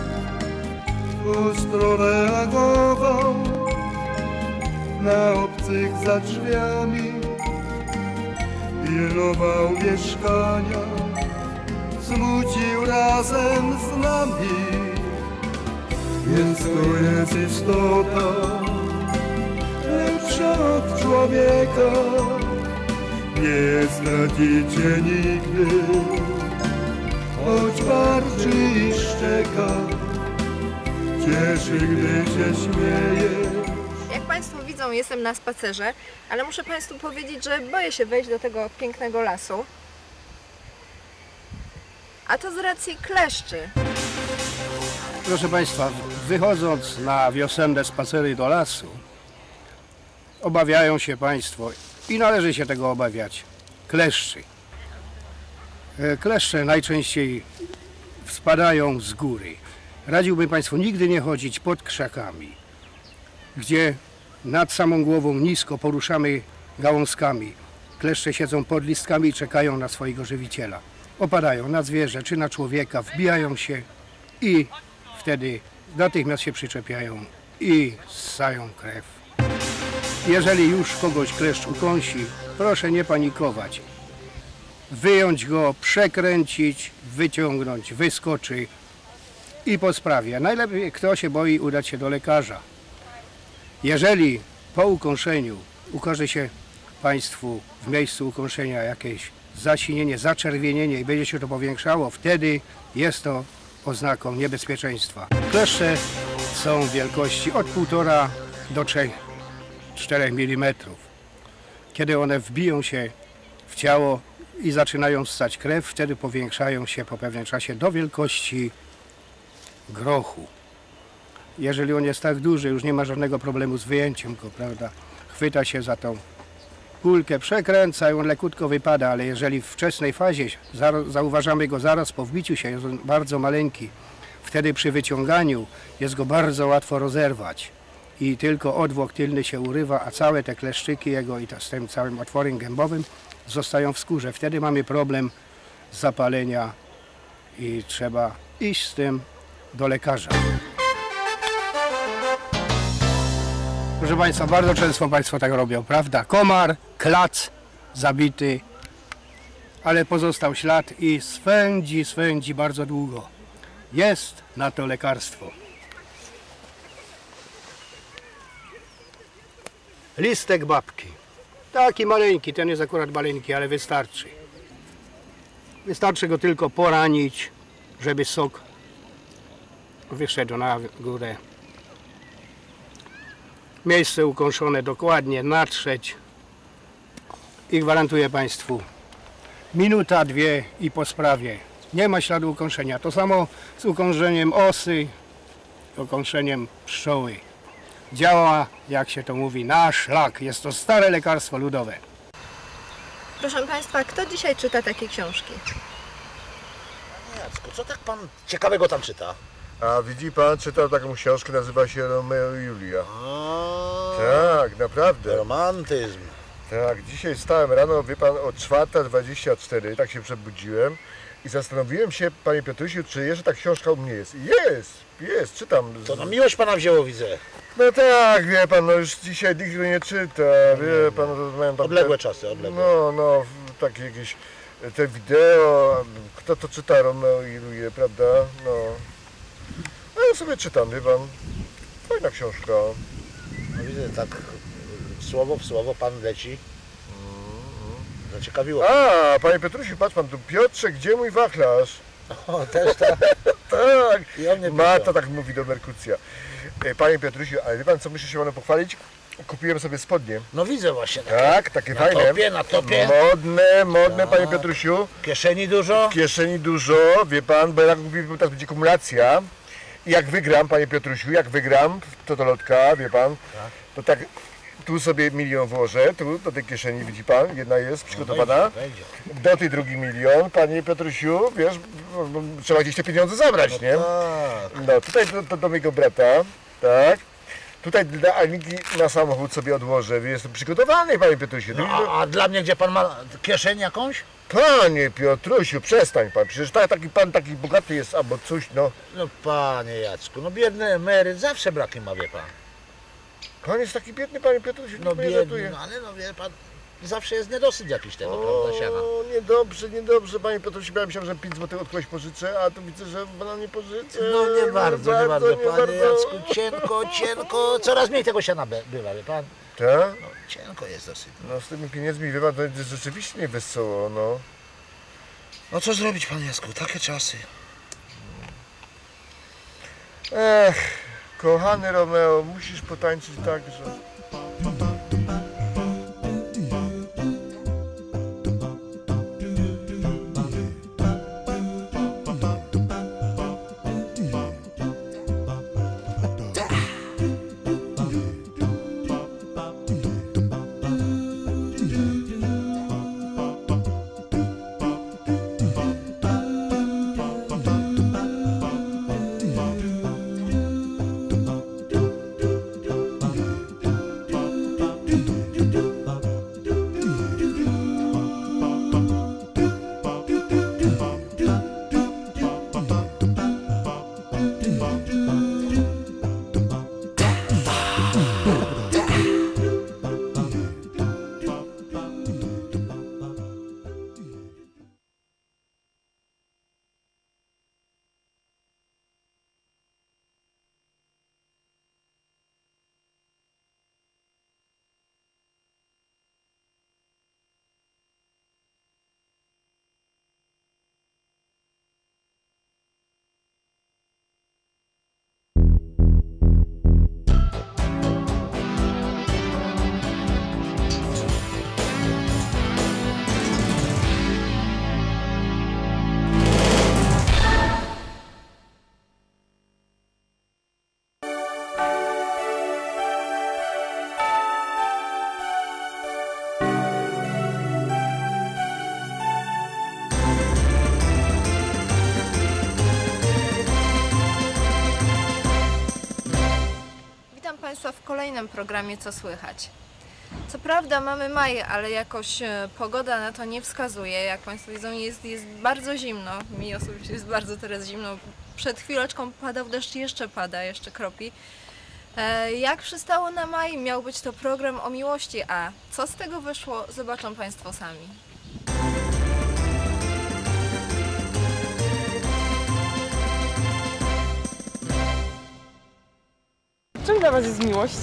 ostro reagował na obcych za drzwiami, pilnował mieszkania, smucił razem z nami, więc to jest istota lepsza od człowieka, nie stracicie nigdy, choć warczy i szczeka, cieszy, gdy się śmieje. Jak Państwo widzą, jestem na spacerze, ale muszę Państwu powiedzieć, że boję się wejść do tego pięknego lasu. A to z racji kleszczy. Proszę Państwa, wychodząc na wiosenne spacery do lasu, obawiają się Państwo i należy się tego obawiać, kleszczy. Kleszcze najczęściej spadają z góry. Radziłbym Państwu nigdy nie chodzić pod krzakami, gdzie nad samą głową nisko poruszamy gałązkami. Kleszcze siedzą pod listkami i czekają na swojego żywiciela. Opadają na zwierzę czy na człowieka, wbijają się i wtedy natychmiast się przyczepiają i ssają krew. Jeżeli już kogoś kleszcz ukąsi, proszę nie panikować. Wyjąć go, przekręcić, wyciągnąć, wyskoczy i po sprawie. Najlepiej, kto się boi, udać się do lekarza. Jeżeli po ukąszeniu ukaże się Państwu w miejscu ukąszenia jakieś zasinienie, zaczerwienienie i będzie się to powiększało, wtedy jest to oznaką niebezpieczeństwa. Kleszcze są wielkości od półtora do trzech, czterech milimetrów. Kiedy one wbiją się w ciało i zaczynają ssać krew, wtedy powiększają się po pewnym czasie do wielkości grochu. Jeżeli on jest tak duży, już nie ma żadnego problemu z wyjęciem go, prawda? Chwyta się za tą kulkę, przekręca i on lekutko wypada, ale jeżeli w wczesnej fazie zauważamy go zaraz po wbiciu się, jest on bardzo maleńki, wtedy przy wyciąganiu jest go bardzo łatwo rozerwać i tylko odwłok tylny się urywa, a całe te kleszczyki jego i to z tym całym otworem gębowym zostają w skórze. Wtedy mamy problem zapalenia i trzeba iść z tym do lekarza. Proszę Państwa, bardzo często Państwo tak robią, prawda? Komar, klac, zabity, ale pozostał ślad i swędzi, swędzi bardzo długo. Jest na to lekarstwo. Listek babki. Taki maleńki, ten jest akurat maleńki, ale wystarczy. Wystarczy go tylko poranić, żeby sok wyszedł na górę. Miejsce ukąszone dokładnie natrzeć i gwarantuję Państwu minuta, dwie i po sprawie. Nie ma śladu ukąszenia. To samo z ukąszeniem osy, ukąszeniem pszczoły. Działa, jak się to mówi, na szlak. Jest to stare lekarstwo ludowe. Proszę Państwa, kto dzisiaj czyta takie książki? Jacku, co tak Pan ciekawego tam czyta? A widzi Pan, czytał taką książkę, nazywa się Romeo i Julia. A, Tak, naprawdę. romantyzm. Tak, dzisiaj wstałem rano, wie Pan, o czwarta dwadzieścia cztery, tak się przebudziłem i zastanowiłem się, Panie Piotrusiu, czy jeszcze ta książka u mnie jest. Jest, jest, czytam. To na miłość Pana wzięło, widzę. No tak, wie Pan, no już dzisiaj nikt go nie czyta, wie Pan, no, mają tam Odległe te, czasy, odległe. No, no, takie jakieś te wideo, kto to czyta Romeo i Julię, prawda, no. No ja sobie czytam, wie Pan, fajna książka. No widzę, tak słowo w słowo Pan leci. Zaciekawiło. A, Panie Piotrusiu, patrz Pan, tu Piotrze, gdzie mój wachlarz? O, też tak. Tak, I on mnie Mata tak mówi do Merkucja. E, Panie Piotrusiu, ale wie Pan co, muszę się Panu pochwalić? Kupiłem sobie spodnie. No widzę właśnie. Takie. Tak, takie na fajne. Topie, na topie. Modne, modne, Tak. Panie Piotrusiu. Kieszeni dużo? Kieszeni dużo, wie Pan, bo jak mówiłem, teraz będzie kumulacja. I jak wygram, Panie Piotrusiu, jak wygram w Totolotka, wie Pan, Tak. to tak tu sobie milion włożę, tu do tej kieszeni widzi pan, jedna jest przygotowana. Do tej drugi milion, panie Piotrusiu, wiesz, trzeba gdzieś te pieniądze zabrać, nie? No tutaj do, do, do mojego brata, tak. Tutaj dla Aniki na samochód sobie odłożę, jestem przygotowany, panie Piotrusiu. No, a, a dla mnie gdzie pan ma kieszeń jakąś? Panie Piotrusiu, przestań pan, przecież tak, taki pan taki bogaty jest albo coś, no. No panie Jacku, no biedny emeryt zawsze braki ma, wie pan. Pan jest taki biedny, panie Piotrusiu, no nie biedny, no ale no wie pan, zawsze jest niedosyt jakiś tego, o, prawda, siana. niedobrze, niedobrze, panie Piotrusiu, ja myślałem, że pięć złotych od kogoś pożyczę, a tu widzę, że pana nie pożyczę. No nie bardzo, nie bardzo, nie panie bardzo. Jacku, cienko, cienko, coraz mniej tego siana bywa, wie pan. Tak? No cienko jest dosyć. No z tymi pieniędzmi, wie pan, to jest rzeczywiście nie wesoło, no. No co zrobić, panie Jacku, takie czasy. Ech, kochany Romeo, musisz potańczyć także. Państwa w kolejnym programie Co Słychać. Co prawda mamy maj, ale jakoś pogoda na to nie wskazuje. Jak Państwo widzą, jest, jest bardzo zimno. Mi osobiście jest bardzo teraz zimno. Przed chwileczką padał deszcz, jeszcze pada, jeszcze kropi. E, jak przystało na maj, miał być to program o miłości, a co z tego wyszło, zobaczą Państwo sami. Czym dla Was jest miłość?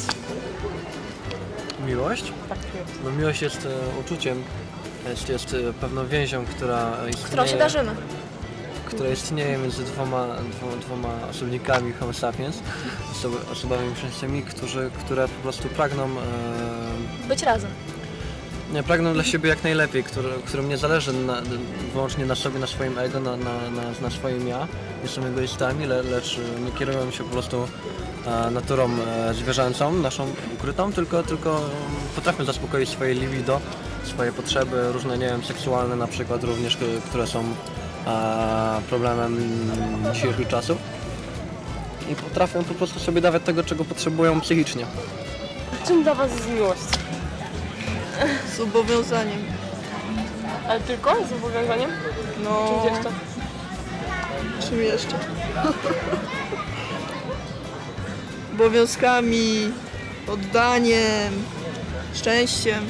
Miłość? Tak. No miłość jest e, uczuciem, jest, jest e, pewną więzią, która istnieje, Którą się darzymy. która istnieje między dwoma, dwoma, dwoma osobnikami Homo sapiens, osob, osobami myślącymi, którzy, które po prostu pragną e, być razem. Nie, pragną dla siebie jak najlepiej, który, którym nie zależy na, wyłącznie na sobie, na swoim ego, na, na, na, na swoim ja. Nie są egoistami, le, lecz nie kierują się po prostu e, naturą e, zwierzęcą, naszą ukrytą, tylko, tylko potrafią zaspokoić swoje libido, swoje potrzeby, różne, nie wiem, seksualne na przykład również, które są e, problemem dzisiejszych czasów. I potrafią po prostu sobie dawać tego, czego potrzebują psychicznie. Czym dla Was jest miłość? Z zobowiązaniem. Ale tylko z zobowiązaniem? No. Czym jeszcze? Czym jeszcze? Obowiązkami, oddaniem, szczęściem.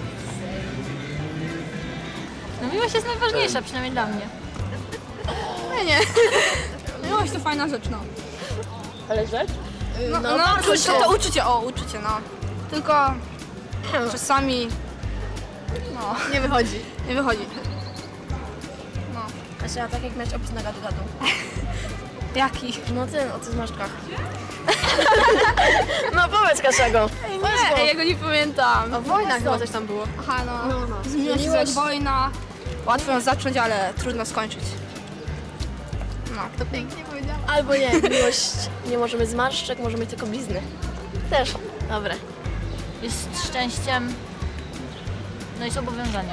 No miłość jest najważniejsza, przynajmniej dla mnie. Nie, nie. Miłość to fajna rzecz, no. Ale rzecz? No, No, no, to uczucie. To uczucie, o, uczucie, no. Tylko czasami, no. Nie wychodzi. Nie wychodzi. No. A trzeba tak jak mieć opis na gadu-gadu. Jaki? No ten, o co zmarszczkach. No powiedz Kaszego. Ej, nie, ja go nie pamiętam. O wojnach chyba coś tam było. Aha, no. No, no. Z miłości jak wojna. Łatwo ją zacząć, ale trudno skończyć. No, to pięknie powiedziałam. Albo nie, miłość nie może mieć zmarszczek, może mieć tylko blizny. Też, dobre. jest szczęściem, no i zobowiązaniem.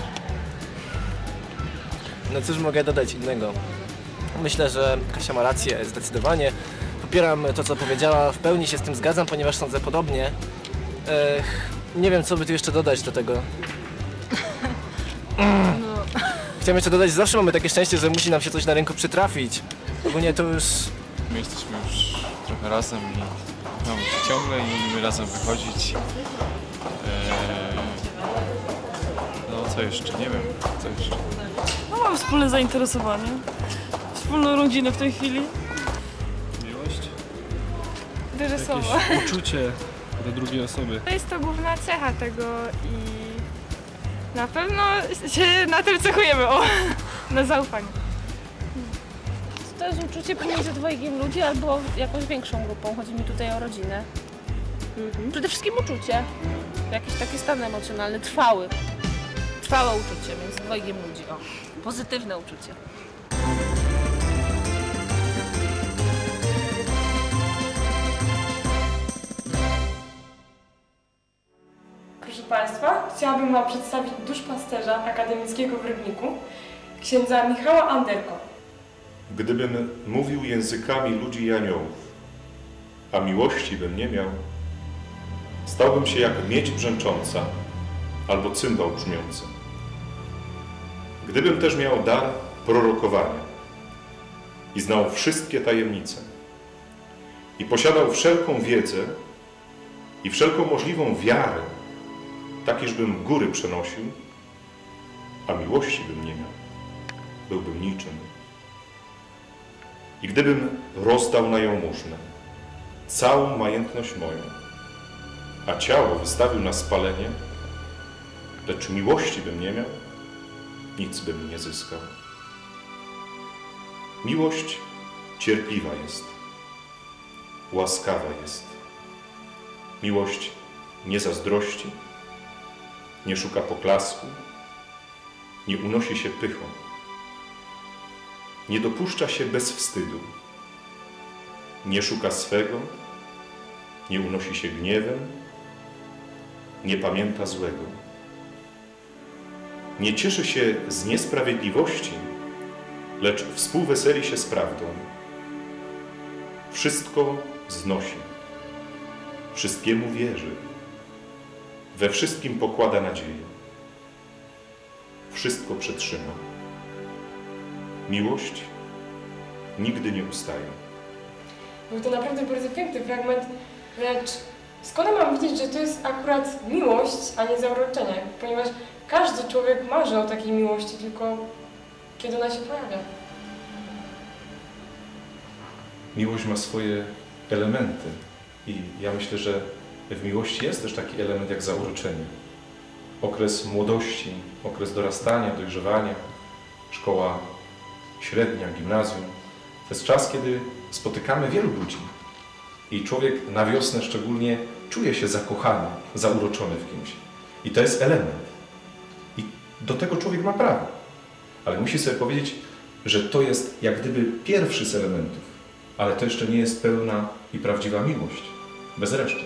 No cóż mogę dodać innego? Myślę, że Kasia ma rację, zdecydowanie. Popieram to, co powiedziała, w pełni się z tym zgadzam, ponieważ sądzę podobnie. Ech, nie wiem, co by tu jeszcze dodać do tego. No. Chciałem jeszcze dodać, że zawsze mamy takie szczęście, że musi nam się coś na rynku przytrafić. Ogólnie to już... My jesteśmy już trochę razem i mamy się ciągle i lubimy razem wychodzić. Eee... No co jeszcze? Nie wiem, co jeszcze. No mam wspólne zainteresowanie. Wspólną rodzinę w tej chwili. Miłość? Duże słowo. Jakieś uczucie do drugiej osoby. To jest to główna cecha tego i na pewno się na tym cechujemy, o, na zaufaniu. To jest uczucie pomiędzy dwojgiem ludzi albo jakąś większą grupą. Chodzi mi tutaj o rodzinę. Mhm. Przede wszystkim uczucie. Jakiś taki stan emocjonalny, trwały. Trwałe uczucie między dwojgiem ludzi. O, pozytywne uczucie. Proszę Państwa, chciałabym Wam przedstawić duszpasterza akademickiego w Rybniku, księdza Michała Anderko. Gdybym mówił językami ludzi i aniołów, a miłości bym nie miał, stałbym się jak miedź brzęcząca albo cymbał brzmiący. Gdybym też miał dar prorokowania i znał wszystkie tajemnice i posiadał wszelką wiedzę i wszelką możliwą wiarę, tak iżbym góry przenosił, a miłości bym nie miał, byłbym niczym. I gdybym rozdał na jałmużnę całą majętność moją, a ciało wystawił na spalenie, lecz miłości bym nie miał, nic bym nie zyskał. Miłość cierpliwa jest, łaskawa jest. Miłość nie zazdrości, nie szuka poklasku, nie unosi się pychą, nie dopuszcza się bez wstydu, nie szuka swego, nie unosi się gniewem, nie pamięta złego. Nie cieszy się z niesprawiedliwości, lecz współweseli się z prawdą. Wszystko znosi, wszystkiemu wierzy, we wszystkim pokłada nadzieję. Wszystko przetrzyma. Miłość nigdy nie ustaje. Był to naprawdę bardzo piękny fragment, lecz skąd mam wiedzieć, że to jest akurat miłość, a nie zauroczenie? Ponieważ każdy człowiek marzy o takiej miłości, tylko kiedy ona się pojawia. Miłość ma swoje elementy i ja myślę, że w miłości jest też taki element jak zauroczenie. Okres młodości, okres dorastania, dojrzewania, szkoła średnia, gimnazjum. To jest czas, kiedy spotykamy wielu ludzi i człowiek na wiosnę szczególnie czuje się zakochany, zauroczony w kimś. I to jest element. I do tego człowiek ma prawo. Ale musi sobie powiedzieć, że to jest jak gdyby pierwszy z elementów, ale to jeszcze nie jest pełna i prawdziwa miłość. Bez reszty.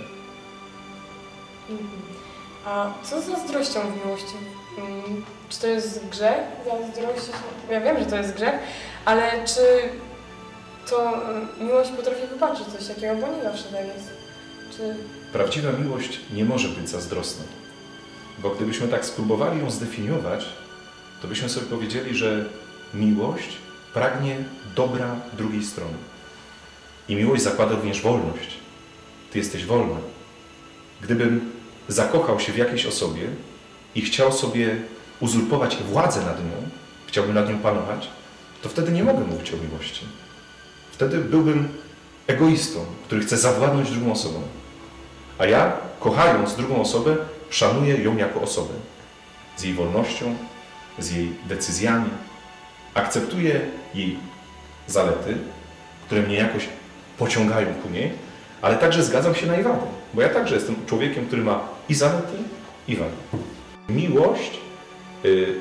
A co z zazdrością w miłości? Czy to jest grzech? Zazdrość? Ja wiem, że to jest grzech, ale czy to miłość potrafi wybaczyć coś takiego, bo nie zawsze tak jest. Czy... Prawdziwa miłość nie może być zazdrosna. Bo gdybyśmy tak spróbowali ją zdefiniować, to byśmy sobie powiedzieli, że miłość pragnie dobra drugiej strony. I miłość zakłada również wolność. Ty jesteś wolna. Gdybym zakochał się w jakiejś osobie i chciał sobie uzurpować władzę nad nią, chciałbym nad nią panować, to wtedy nie mogę mówić o miłości. Wtedy byłbym egoistą, który chce zawładnąć drugą osobą. A ja, kochając drugą osobę, szanuję ją jako osobę. Z jej wolnością, z jej decyzjami. Akceptuję jej zalety, które mnie jakoś pociągają ku niej, ale także zgadzam się na jej wady. Bo ja także jestem człowiekiem, który ma i zalety, i wady. Miłość y,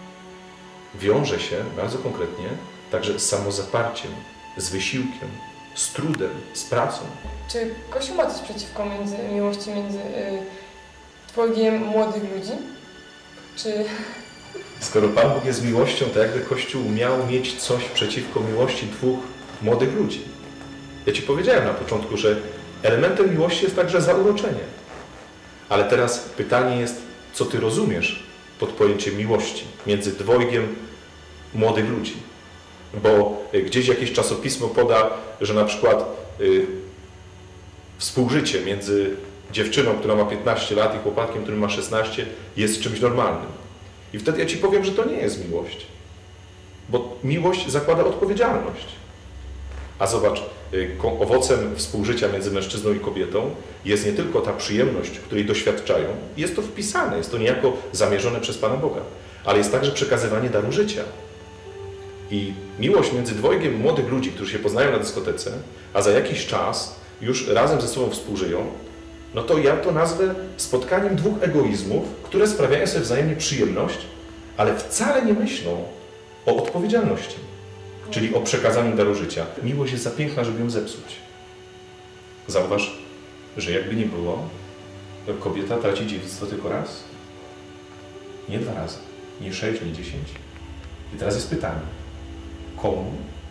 wiąże się bardzo konkretnie także z samozaparciem, z wysiłkiem, z trudem, z pracą. Czy Kościół ma coś przeciwko między, miłości między y, dwojgiem młodych ludzi? Czy... Skoro Pan Bóg jest miłością, to jakby Kościół miał mieć coś przeciwko miłości dwóch młodych ludzi. Ja Ci powiedziałem na początku, że elementem miłości jest także zauroczenie. Ale teraz pytanie jest, co Ty rozumiesz pod pojęciem miłości między dwojgiem młodych ludzi. Bo gdzieś jakieś czasopismo poda, że na przykład y, współżycie między dziewczyną, która ma piętnaście lat i chłopakiem, który ma szesnaście, jest czymś normalnym. I wtedy ja Ci powiem, że to nie jest miłość. Bo miłość zakłada odpowiedzialność. A zobacz, owocem współżycia między mężczyzną i kobietą jest nie tylko ta przyjemność, której doświadczają, jest to wpisane, jest to niejako zamierzone przez Pana Boga, ale jest także przekazywanie daru życia. I miłość między dwojgiem młodych ludzi, którzy się poznają na dyskotece, a za jakiś czas już razem ze sobą współżyją, no to ja to nazwę spotkaniem dwóch egoizmów, które sprawiają sobie wzajemnie przyjemność, ale wcale nie myślą o odpowiedzialności, czyli o przekazaniu daru życia. Miłość jest za piękna, żeby ją zepsuć. Zauważ, że jakby nie było, to kobieta traci dziewictwo tylko raz. Nie dwa razy, nie sześć, nie dziesięć. I teraz jest pytanie, komu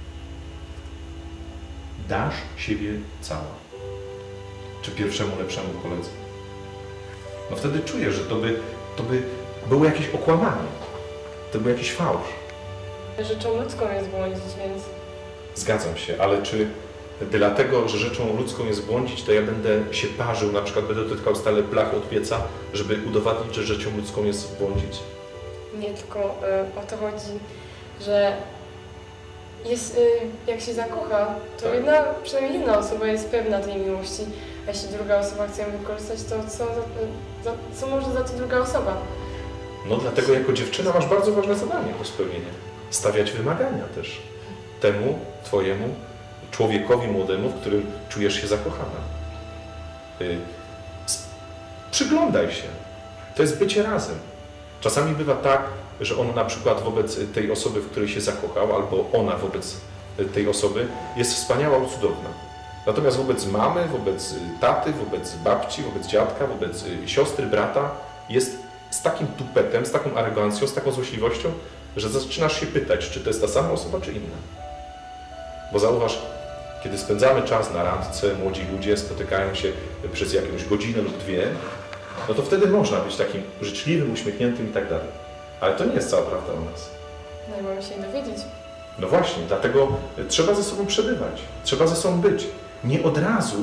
dasz siebie cała? Czy pierwszemu, lepszemu koledze? No wtedy czujesz, że to by, to by było jakieś okłamanie, to był jakiś fałsz. Rzeczą ludzką jest błądzić, więc... Zgadzam się, ale czy dlatego, że rzeczą ludzką jest błądzić, to ja będę się parzył, na przykład będę dotykał stale blachy od pieca, żeby udowadnić, że rzeczą ludzką jest błądzić? Nie, tylko y, o to chodzi, że jest, y, jak się zakocha, to Tak. jedna, przynajmniej jedna osoba jest pewna tej miłości, a jeśli druga osoba chce ją wykorzystać, to co, za, za, co może za to druga osoba? No dlatego jako dziewczyna masz bardzo ważne zadanie do spełnienia. Stawiać wymagania też temu, twojemu człowiekowi młodemu, w którym czujesz się zakochana. Yy, przyglądaj się. To jest bycie razem. Czasami bywa tak, że on na przykład wobec tej osoby, w której się zakochał, albo ona wobec tej osoby jest wspaniała, cudowna. Natomiast wobec mamy, wobec taty, wobec babci, wobec dziadka, wobec siostry, brata jest z takim tupetem, z taką arogancją, z taką złośliwością, że zaczynasz się pytać, czy to jest ta sama osoba, czy inna. Bo zauważ, kiedy spędzamy czas na randce, młodzi ludzie spotykają się przez jakąś godzinę lub dwie, no to wtedy można być takim życzliwym, uśmiechniętym i tak dalej. Ale to nie jest cała prawda o nas. No i mamy się dowiedzieć. No właśnie, dlatego trzeba ze sobą przebywać, trzeba ze sobą być. Nie od razu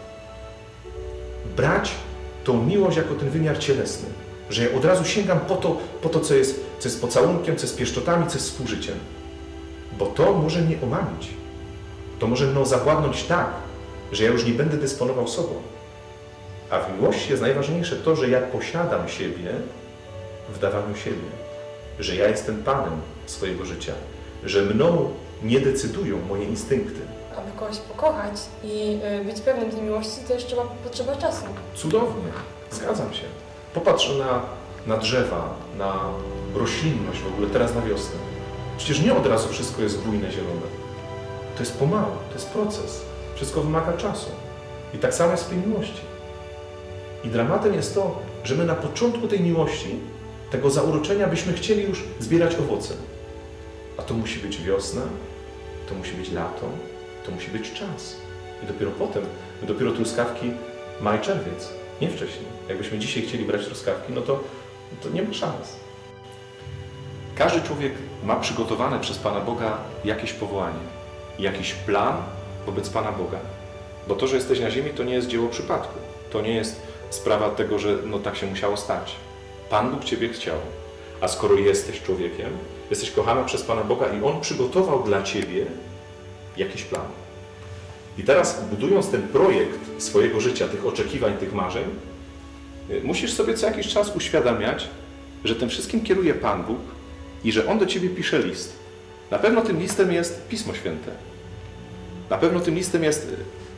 brać tą miłość jako ten wymiar cielesny, że ja od razu sięgam po to, po to co, jest, co jest pocałunkiem, co jest pieszczotami, co jest współżyciem. Bo to może mnie omamić. To może mną zawładnąć tak, że ja już nie będę dysponował sobą. A w miłości jest najważniejsze to, że ja posiadam siebie w dawaniu siebie. Że ja jestem Panem swojego życia. Że mną nie decydują moje instynkty. Aby kogoś pokochać i y, być pewnym tej miłości, też trzeba, potrzeba czasu. Cudownie, zgadzam się. Popatrz na, na drzewa, na roślinność w ogóle teraz na wiosnę. Przecież nie od razu wszystko jest bujne, zielone. To jest pomału, to jest proces. Wszystko wymaga czasu. I tak samo jest w tej miłości. I dramatem jest to, że my na początku tej miłości, tego zauroczenia, byśmy chcieli już zbierać owoce. A to musi być wiosna, to musi być lato, to musi być czas. I dopiero potem, dopiero truskawki maj, czerwiec, nie wcześniej. Jakbyśmy dzisiaj chcieli brać truskawki, no to, to nie ma szans. Każdy człowiek ma przygotowane przez Pana Boga jakieś powołanie, jakiś plan wobec Pana Boga. Bo to, że jesteś na ziemi, to nie jest dzieło przypadku. To nie jest sprawa tego, że no tak się musiało stać. Pan Bóg Ciebie chciał. A skoro jesteś człowiekiem, jesteś kochany przez Pana Boga i On przygotował dla Ciebie jakiś plan. I teraz, budując ten projekt swojego życia, tych oczekiwań, tych marzeń, musisz sobie co jakiś czas uświadamiać, że tym wszystkim kieruje Pan Bóg i że On do Ciebie pisze list. Na pewno tym listem jest Pismo Święte. Na pewno tym listem jest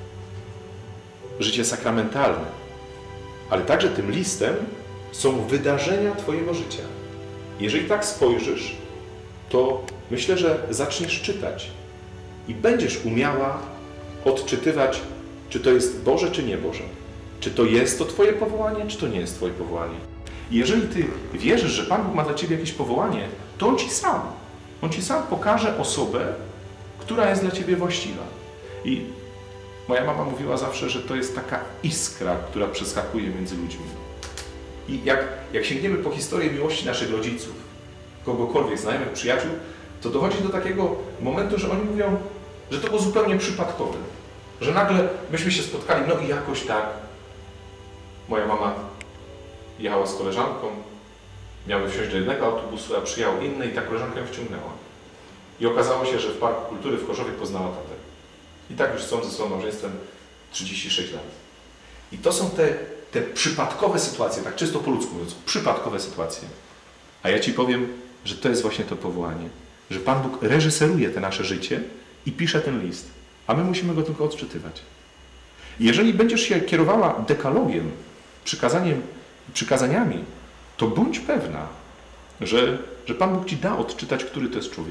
życie sakramentalne. Ale także tym listem są wydarzenia Twojego życia. Jeżeli tak spojrzysz, to myślę, że zaczniesz czytać i będziesz umiała odczytywać, czy to jest Boże, czy nie Boże. Czy to jest to Twoje powołanie, czy to nie jest Twoje powołanie. I jeżeli Ty wierzysz, że Pan Bóg ma dla Ciebie jakieś powołanie, to On Ci sam, On Ci sam pokaże osobę, która jest dla Ciebie właściwa. I moja mama mówiła zawsze, że to jest taka iskra, która przeskakuje między ludźmi. I jak, jak sięgniemy po historię miłości naszych rodziców, kogokolwiek, znajomych, przyjaciół, to dochodzi do takiego momentu, że oni mówią, że to było zupełnie przypadkowe. Że nagle myśmy się spotkali, no i jakoś tak. Moja mama jechała z koleżanką, miały wsiąść do jednego autobusu, a przyjechał inny i ta koleżanka ją wciągnęła. I okazało się, że w Parku Kultury w Chorzowie poznała tatę. I tak już są ze sobą małżeństwem trzydzieści sześć lat. I to są te, te przypadkowe sytuacje, tak czysto po ludzku mówiąc, przypadkowe sytuacje. A ja Ci powiem, że to jest właśnie to powołanie. Że Pan Bóg reżyseruje te nasze życie i pisze ten list. A my musimy go tylko odczytywać. I jeżeli będziesz się kierowała dekalogiem, przykazaniem, przykazaniami, to bądź pewna, że, że Pan Bóg Ci da odczytać, który to jest człowiek.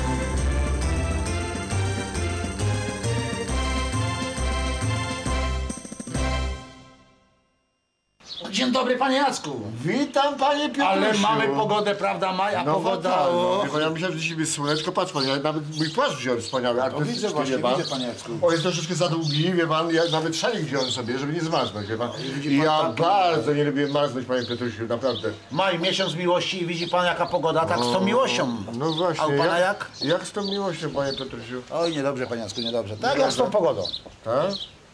Dzień dobry, panie Jacku. Witam, panie Piotrusiu. Ale mamy pogodę, prawda, Maja? No Pogoda. tak, no, bo ja myślałem, że dzisiaj jest słoneczko, patrz pan, ja nawet mój płaszcz wziąłem wspaniały, No widzę właśnie, widzę, panie Jacku. O, jest troszeczkę za długi, wie pan, ja nawet szalik wziąłem sobie, żeby nie zmarznąć, wie pan. Widzi I pan ja tak? bardzo nie lubię marznąć, panie Piotrusiu, naprawdę. Maj, miesiąc miłości i widzi pan, jaka pogoda, tak z tą miłością. No właśnie. A u pana jak? Jak z tą miłością, panie Piotrusiu? Oj, niedobrze, panie Jacku, niedobrze. Tak jak z tą pogodą. Tak?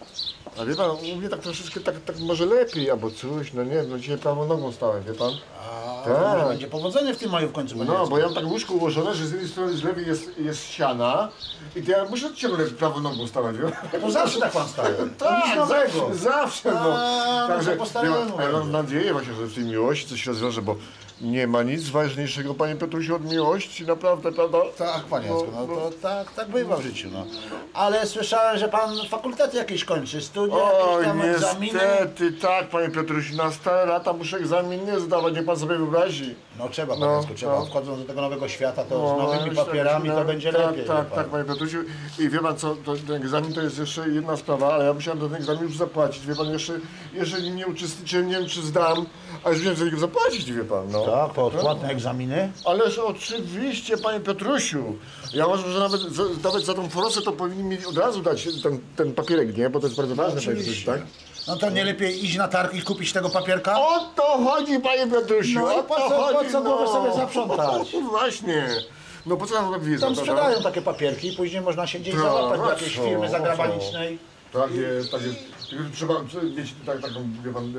A wie pan, u mnie tak troszeczkę, tak, tak może lepiej, albo coś, no nie wiem, no dzisiaj prawą nogą stałem, wie pan? A, Tak. może będzie powodzenie w tym maju w końcu, panie No, Jacku. bo ja mam tak w łóżku ułożone, że z jednej strony z lewej jest, jest ściana i to ja muszę ciągle prawą nogą stawać, wie? To zawsze tak pan staje. Tak, Nic nowego. zawsze, zawsze, no. A, no Także to po staremu. ja, a ja mam nadzieję właśnie, że w tej miłości coś się rozwiąże, bo nie ma nic ważniejszego, panie Piotrusiu, od miłości, naprawdę, prawda? Tak, panie Jacku, no to tak, tak bywa w życiu, no. Ale słyszałem, że pan fakultety jakieś kończy, studia, O, jakieś tam egzaminy. niestety, tak, panie Piotrusiu, na stare lata muszę egzaminy zdawać, niech pan sobie wyobrazi. No trzeba, panie No, Jacku, trzeba. no. Wchodząc do tego nowego świata, to No, z nowymi myślę, papierami że to no, będzie tak, lepiej. Tak, wie pan. tak, panie Piotrusiu. I wie pan co, to, ten egzamin to jest jeszcze jedna sprawa, ale ja musiałem do tego egzaminu już zapłacić, wie pan, jeszcze, jeszcze nie uczestniczyłem, nie wiem czy zdam, ale już musiałem za niego zapłacić, wie pan, no. Tak, po odpłatne egzaminy? Ależ oczywiście, panie Piotrusiu. Ja uważam, że nawet za, nawet za tą forsę to powinni mi od razu dać ten, ten papierek, nie? Bo to jest bardzo ważne, panie Piotrusiu, tak? No to nie lepiej iść na targ i kupić tego papierka? O to chodzi, panie Piotrusiu, No i o po to co- po chodzi, co głowę no. sobie zaprzątać? Właśnie. No po co nam tak wiedzą, Tam prawda? sprzedają takie papierki i później można się gdzieś Tak, załapać do a jakiejś co, firmy a zagranicznej. Tak jest, tak jest. Tylko trzeba mieć tak, taką, wie pan,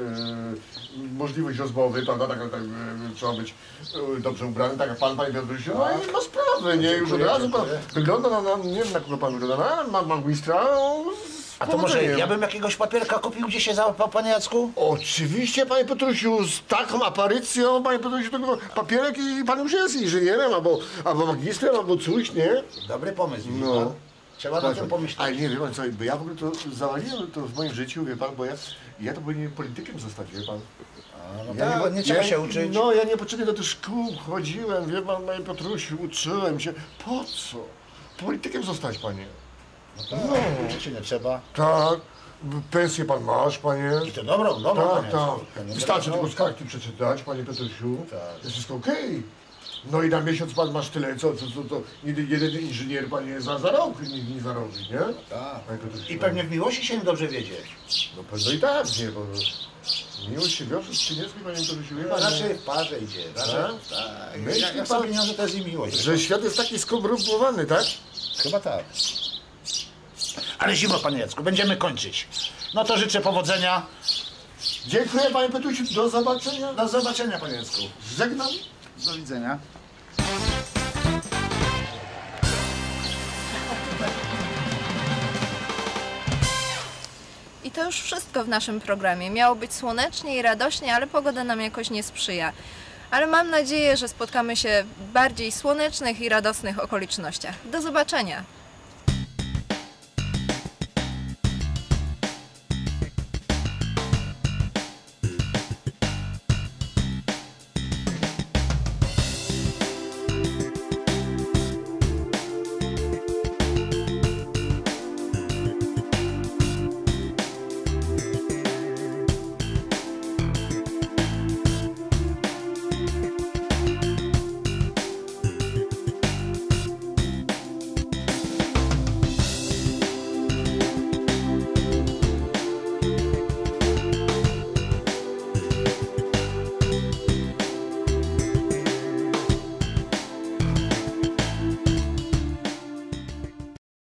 e, możliwość rozmowy, prawda, tak, tak, e, trzeba być e, dobrze ubrany, tak jak pan, panie Piotrusiu, no i ma sprawę, nie, już od razu pan wygląda na, na, nie wiem na kogo pan wygląda, na ma, magistra, no, z A to może powodzeniem. ja bym jakiegoś papierka kupił, gdzie się załapał, panie Jacku? Oczywiście, panie Piotrusiu, z taką aparycją, panie Piotrusiu, tylko papierek i pan już jest inżynierem, albo, albo magistrem, albo coś, nie? Dobry pomysł, widzi No. pan. Trzeba na tym pomyśleć. Ale nie, wie pan co, bo ja w ogóle to zawaliłem to w moim życiu, wie pan, bo ja, ja to powinienem politykiem zostać, wie pan. A, no Ja tak, nie trzeba ja, się uczyć. No, ja niepotrzebnie do tych szkół chodziłem, wie pan, panie Piotrusiu, uczyłem się. Po co? Politykiem zostać, panie. No tak, uczyć się nie trzeba. Tak. Pensję pan masz, panie. I to dobrą, dobrą, Tak, panie tak. Jacku. Wystarczy tylko z kartki przeczytać, panie Piotrusiu. Tak. Jest wszystko okej. No i na miesiąc pan masz tyle, co, co, co to jeden, jeden inżynier, panie, za, za rok nie, nie zarobi, nie? Tak. Panie Piotrusiu. I pewnie w miłości się im dobrze wiedzieć. No pewno i tak, nie, bo miłość się wiąże z pieniędzmi, panie Piotrusiu, wie pan. Raczej w parze idzie. Raczej, Tak? tak. Myśli Jak, jak pan, są pieniądze, to jest i miłość. że świat jest taki skorumpowany, tak? Chyba tak. Ale zimno, panie Jacku, będziemy kończyć. No to życzę powodzenia. Dziękuję, panie Piotrusiu, do zobaczenia. Do zobaczenia, panie Jacku. Żegnam. Do widzenia. I to już wszystko w naszym programie. Miało być słonecznie i radośnie, ale pogoda nam jakoś nie sprzyja. Ale mam nadzieję, że spotkamy się w bardziej słonecznych i radosnych okolicznościach. Do zobaczenia!